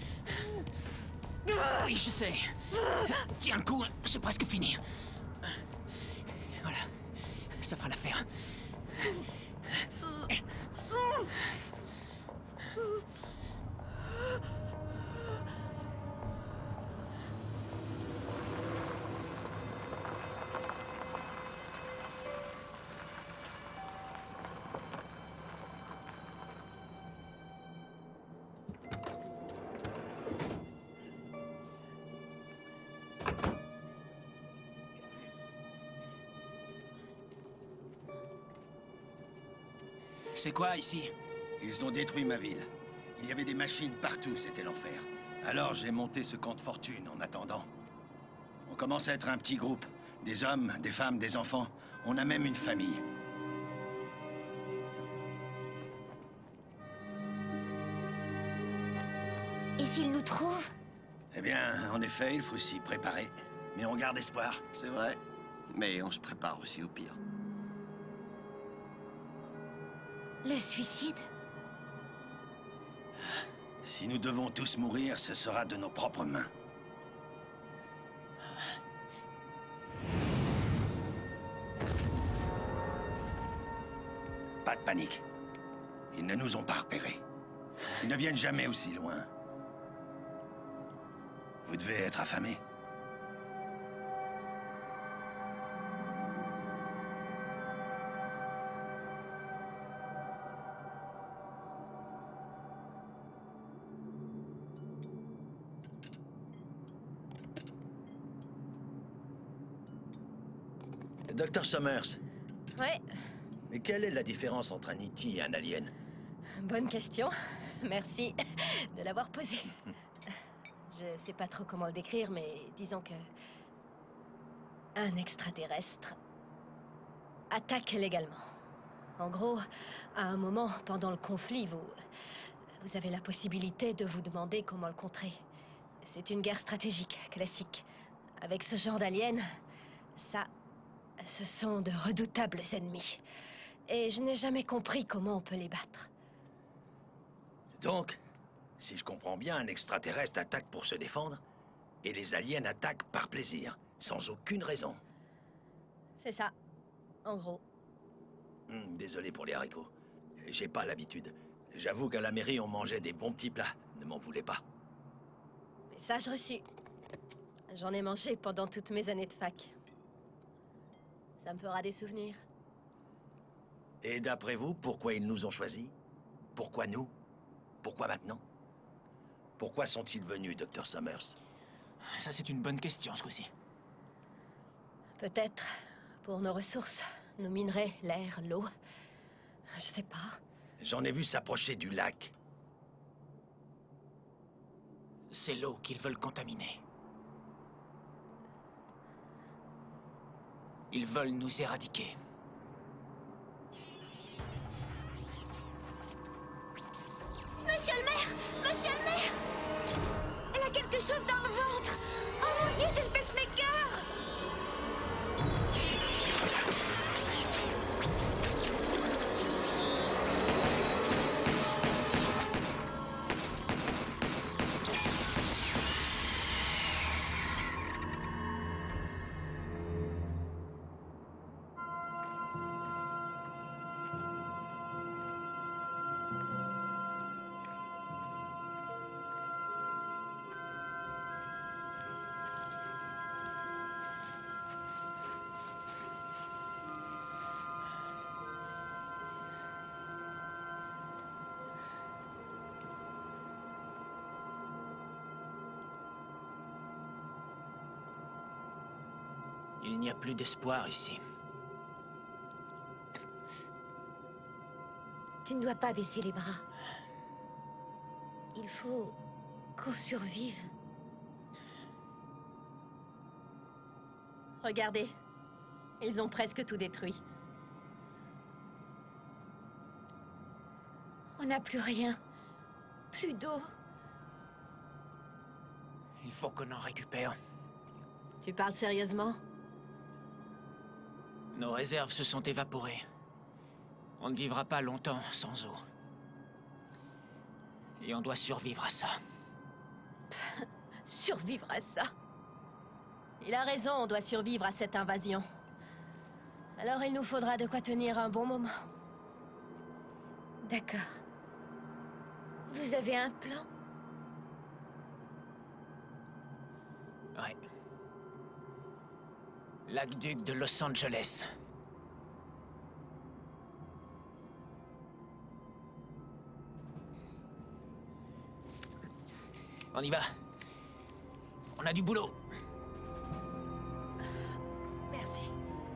Oui, je sais. Tiens le coup, j'ai presque fini. Voilà. Ça fera l'affaire. C'est quoi ici? Ils ont détruit ma ville. Il y avait des machines partout, c'était l'enfer. Alors j'ai monté ce camp de fortune en attendant. On commence à être un petit groupe. Des hommes, des femmes, des enfants. On a même une famille. Et s'ils nous trouvent? Eh bien, en effet, il faut s'y préparer. Mais on garde espoir. C'est vrai. Mais on se prépare aussi au pire. Le suicide? Si nous devons tous mourir, ce sera de nos propres mains. Pas de panique. Ils ne nous ont pas repérés. Ils ne viennent jamais aussi loin. Vous devez être affamés. Docteur Summers. Ouais, Mais quelle est la différence entre un E T et un alien? bonne question. Merci de l'avoir posée. Je sais pas trop comment le décrire, mais disons que... un extraterrestre attaque légalement. En gros, à un moment, pendant le conflit, vous... vous avez la possibilité de vous demander comment le contrer. C'est une guerre stratégique, classique. Avec ce genre d'aliens, ça... ce sont de redoutables ennemis. Et je n'ai jamais compris comment on peut les battre. Donc, si je comprends bien, un extraterrestre attaque pour se défendre, et les aliens attaquent par plaisir, sans aucune raison. C'est ça, en gros. Hum, désolé pour les haricots. J'ai pas l'habitude. J'avoue qu'à la mairie, on mangeait des bons petits plats. Ne m'en voulez pas. Message reçu. J'en ai mangé pendant toutes mes années de fac. Ça me fera des souvenirs. Et d'après vous, pourquoi ils nous ont choisis? Pourquoi nous? Pourquoi maintenant? Pourquoi sont-ils venus, docteur Summers? Ça, c'est une bonne question, ce coup-ci. Peut-être pour nos ressources. Nos minerais, l'air, l'eau. Je sais pas. J'en ai vu s'approcher du lac. C'est l'eau qu'ils veulent contaminer. Ils veulent nous éradiquer. Monsieur le maire! Monsieur le maire! Elle a quelque chose dans le ventre! Oh mon Dieu, c'est le pacemaker! Il n'y a plus d'espoir ici. Tu ne dois pas baisser les bras. Il faut qu'on survive. Regardez. Ils ont presque tout détruit. On n'a plus rien. Plus d'eau. Il faut qu'on en récupère. Tu parles sérieusement? Nos réserves se sont évaporées. On ne vivra pas longtemps sans eau. Et on doit survivre à ça. Survivre à ça? Il a raison, on doit survivre à cette invasion. Alors il nous faudra de quoi tenir un bon moment. D'accord. Vous avez un plan? Ouais. L'aqueduc de Los Angeles. On y va. On a du boulot. Merci.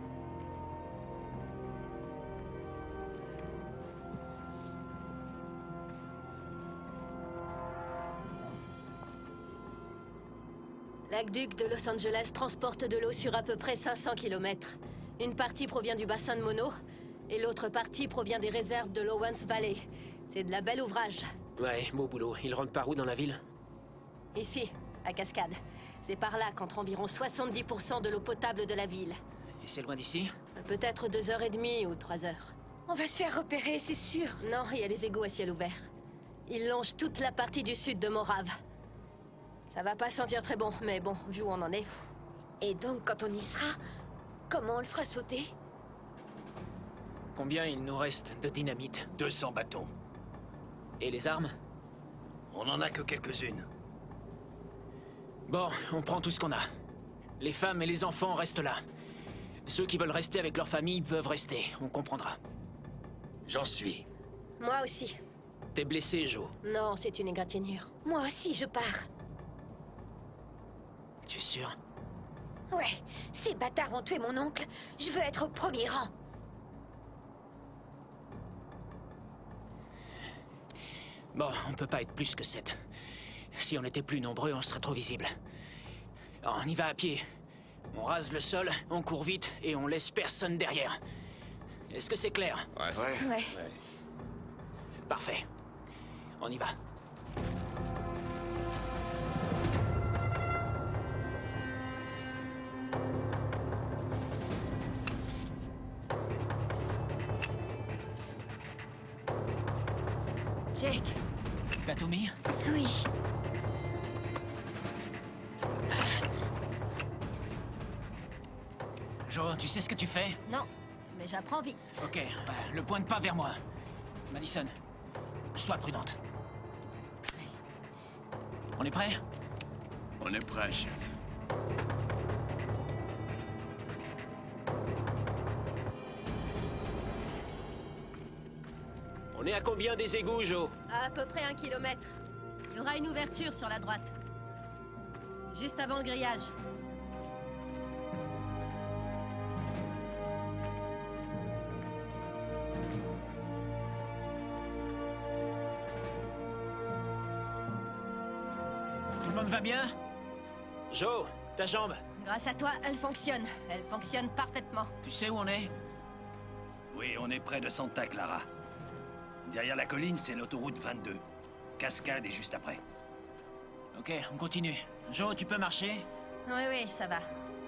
L'aqueduc de Los Angeles transporte de l'eau sur à peu près cinq cents kilomètres. Une partie provient du bassin de Mono, et l'autre partie provient des réserves de l'Owens Valley. C'est de la belle ouvrage. Ouais, beau boulot. Il rentre par où dans la ville? Ici, à Cascade. C'est par là qu'entre environ soixante-dix pour cent de l'eau potable de la ville. Et c'est loin d'ici? Peut-être deux heures et demie ou trois heures. On va se faire repérer, c'est sûr. Non, il y a des égouts à ciel ouvert. Ils longent toute la partie du sud de Morave. Ça va pas sentir très bon, mais bon, vu où on en est... Et donc, quand on y sera, comment on le fera sauter? Combien il nous reste de dynamite? deux cents bâtons. Et les armes? On en a que quelques-unes. Bon, on prend tout ce qu'on a. Les femmes et les enfants restent là. Ceux qui veulent rester avec leur famille peuvent rester, on comprendra. J'en suis. Moi aussi. T'es blessé, Joe? Non, c'est une égratignure. Moi aussi, je pars. Tu es sûr? Ouais, ces bâtards ont tué mon oncle. Je veux être au premier rang. Bon, on peut pas être plus que sept. Si on était plus nombreux, on serait trop visible. On y va à pied. On rase le sol, on court vite et on laisse personne derrière. Est-ce que c'est clair? Ouais. Ouais. Ouais. Parfait. On y va. Jake. T'as tout mis? Oui. Joe, tu sais ce que tu fais? Non, mais j'apprends vite. Ok, euh, le pointe pas vers moi. Madison, sois prudente. On est prêt? On est prêt, chef. On est à combien des égouts, Joe? À, à peu près un kilomètre. Il y aura une ouverture sur la droite. Juste avant le grillage. Tout le monde va bien? Joe, ta jambe, Grâce à toi, elle fonctionne. Elle fonctionne parfaitement. tu sais où on est? Oui, on est près de Santa Clara. Derrière la colline, c'est l'autoroute vingt-deux. Cascade est juste après. Ok, on continue. Joe, tu peux marcher? Oui, oui, ça va.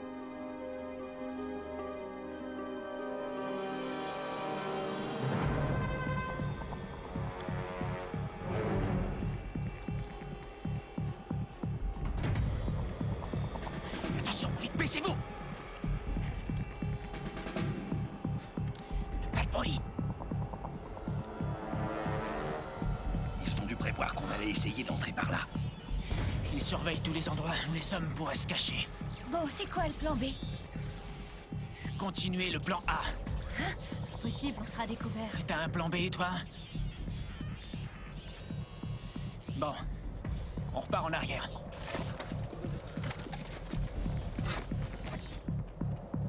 Attention, vite, baissez-vous! Pas de bruit. Ils ont dû prévoir qu'on allait essayer d'entrer par là. Ils surveillent tous les endroits où les hommes pourraient se cacher. Bon, c'est quoi le plan B? Continuez le plan A. Possible, on sera découvert. T'as un plan B, toi? Bon, on repart en arrière.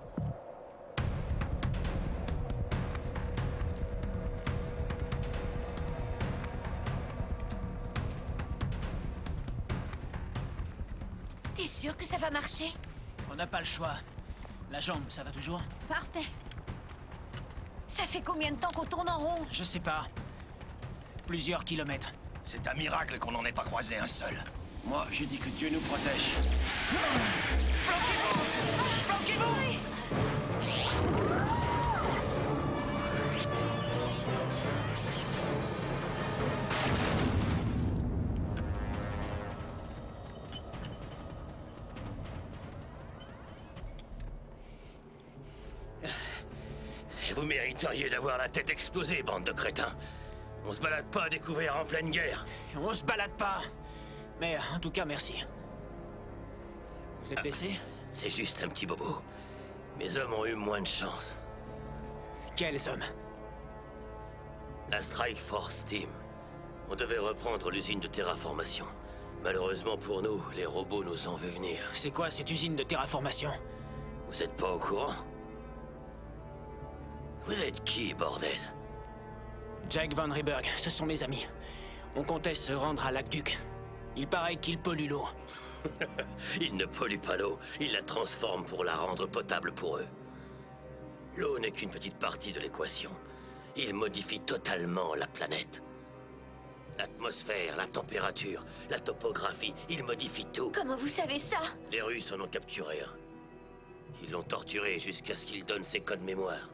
sûr que ça va marcher? On n'a pas le choix. La jambe, ça va toujours? Parfait. Ça fait combien de temps qu'on tourne en rond? Je sais pas. Plusieurs kilomètres. C'est un miracle qu'on n'en ait pas croisé un seul. Moi, j'ai dit que Dieu nous protège. Vous mériteriez d'avoir la tête explosée, bande de crétins. On se balade pas à découvert en pleine guerre. On se balade pas. Mais en tout cas, merci. Vous êtes blessé? C'est juste un petit bobo. Mes hommes ont eu moins de chance. Quels hommes? La Strike Force Team. On devait reprendre l'usine de terraformation. Malheureusement pour nous, les robots nous ont vu venir. C'est quoi cette usine de terraformation? Vous êtes pas au courant? Vous êtes qui, bordel? Jack Van Rieberg, ce sont mes amis. On comptait se rendre à Lac-Duc. Il paraît qu'il pollue l'eau. Il ne pollue pas l'eau, il la transforme pour la rendre potable pour eux. L'eau n'est qu'une petite partie de l'équation. Il modifie totalement la planète. L'atmosphère, la température, la topographie, il modifie tout. Comment vous savez ça? Les Russes en ont capturé un. Ils l'ont torturé jusqu'à ce qu'il donne ses codes mémoire.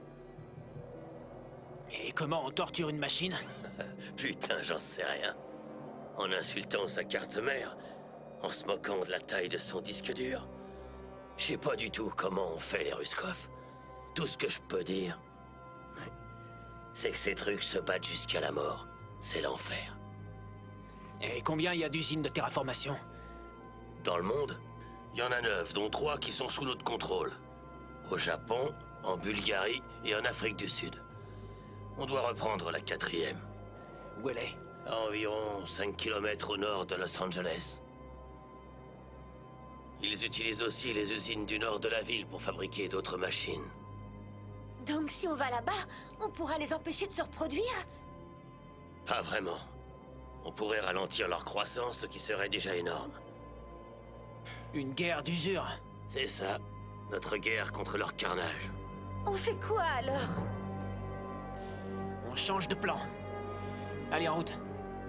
Et comment on torture une machine? Putain, j'en sais rien. En insultant sa carte mère, en se moquant de la taille de son disque dur. Je sais pas du tout comment on fait les Ruskov. Tout ce que je peux dire, c'est que ces trucs se battent jusqu'à la mort. C'est l'enfer. Et combien il y a d'usines de terraformation? Dans le monde, il y en a neuf, dont trois qui sont sous notre contrôle. Au Japon, en Bulgarie et en Afrique du Sud. On doit reprendre la quatrième. Où elle est? À environ cinq kilomètres au nord de Los Angeles. Ils utilisent aussi les usines du nord de la ville pour fabriquer d'autres machines. Donc si on va là-bas, on pourra les empêcher de se reproduire? Pas vraiment. On pourrait ralentir leur croissance, ce qui serait déjà énorme. Une guerre d'usure? C'est ça. Notre guerre contre leur carnage. On fait quoi alors? On change de plan. Allez, en route.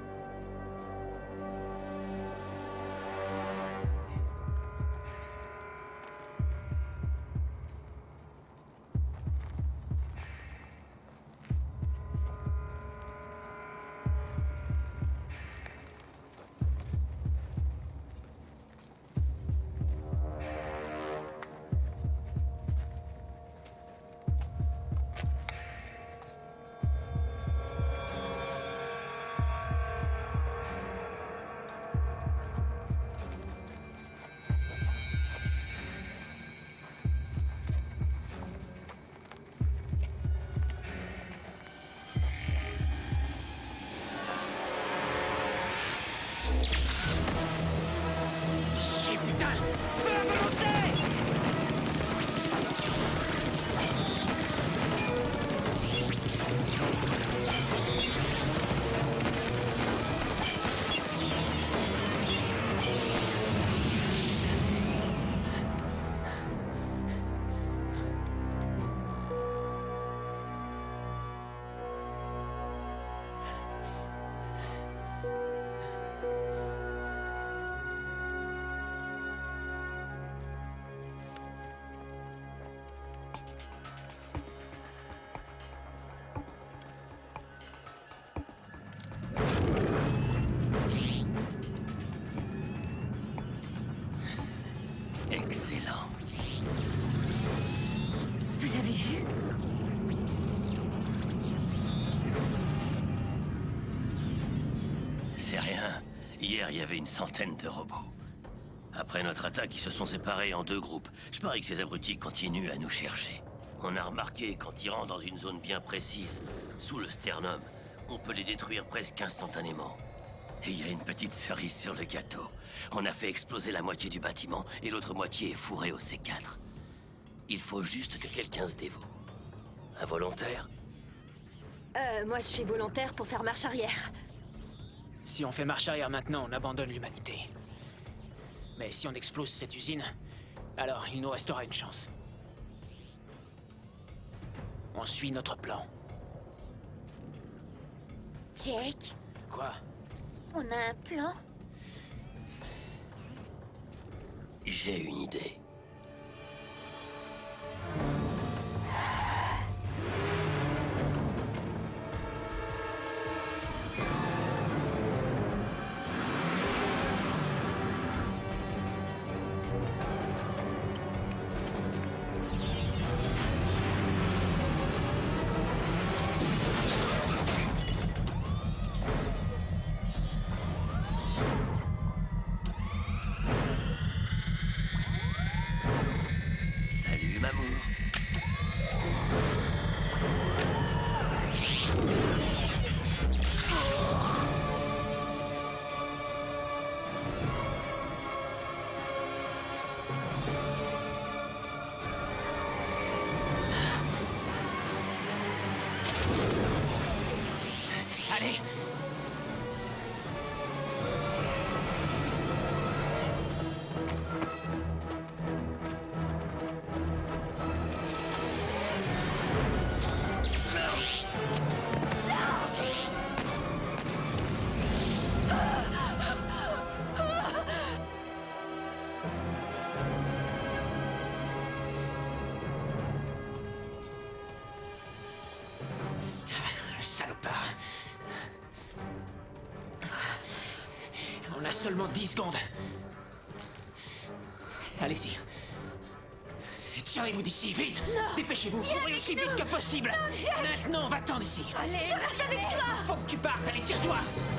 Excellent. Vous avez vu? C'est rien. Hier, il y avait une centaine de robots. Après notre attaque, ils se sont séparés en deux groupes. Je parie que ces abrutis continuent à nous chercher. On a remarqué qu'en tirant dans une zone bien précise, sous le sternum, on peut les détruire presque instantanément. Et il y a une petite cerise sur le gâteau. On a fait exploser la moitié du bâtiment et l'autre moitié est fourrée au C quatre. Il faut juste que quelqu'un se dévoue. Un volontaire? Euh, moi je suis volontaire pour faire marche arrière. Si on fait marche arrière maintenant, on abandonne l'humanité. Mais si on explose cette usine, alors il nous restera une chance. On suit notre plan. Jake, Quoi? on a un plan? J'ai une idée. Salut, Mamour. Allez! Salopard. On a seulement dix secondes. Allez-y. Tirez-vous d'ici, vite! Dépêchez-vous, courez aussi vite que possible! Maintenant, va-t'en d'ici! Allez, je reste avec toi! Faut que tu partes, allez, tire-toi!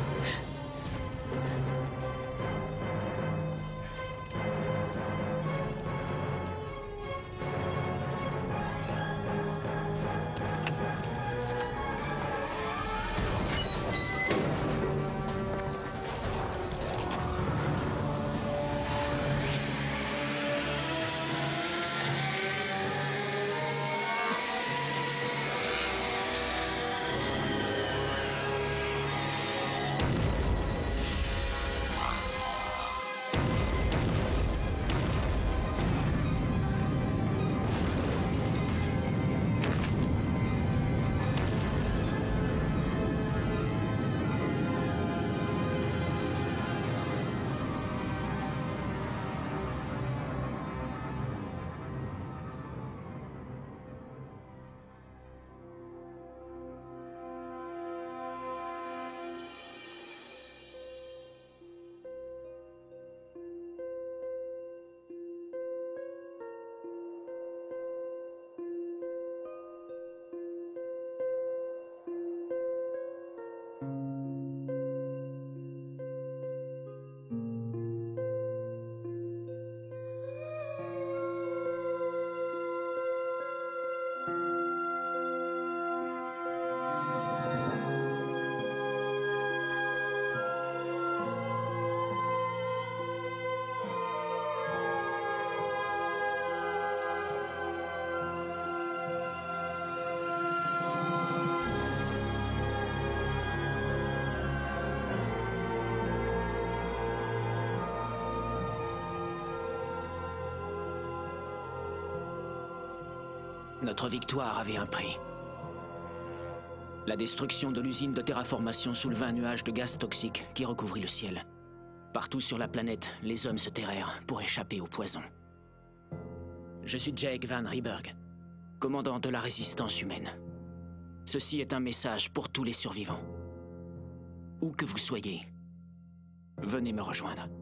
Notre victoire avait un prix. La destruction de l'usine de terraformation souleva un nuage de gaz toxique qui recouvrit le ciel. Partout sur la planète, les hommes se terrèrent pour échapper au poison. Je suis Jake Van Rieberg, commandant de la résistance humaine. Ceci est un message pour tous les survivants. Où que vous soyez, venez me rejoindre.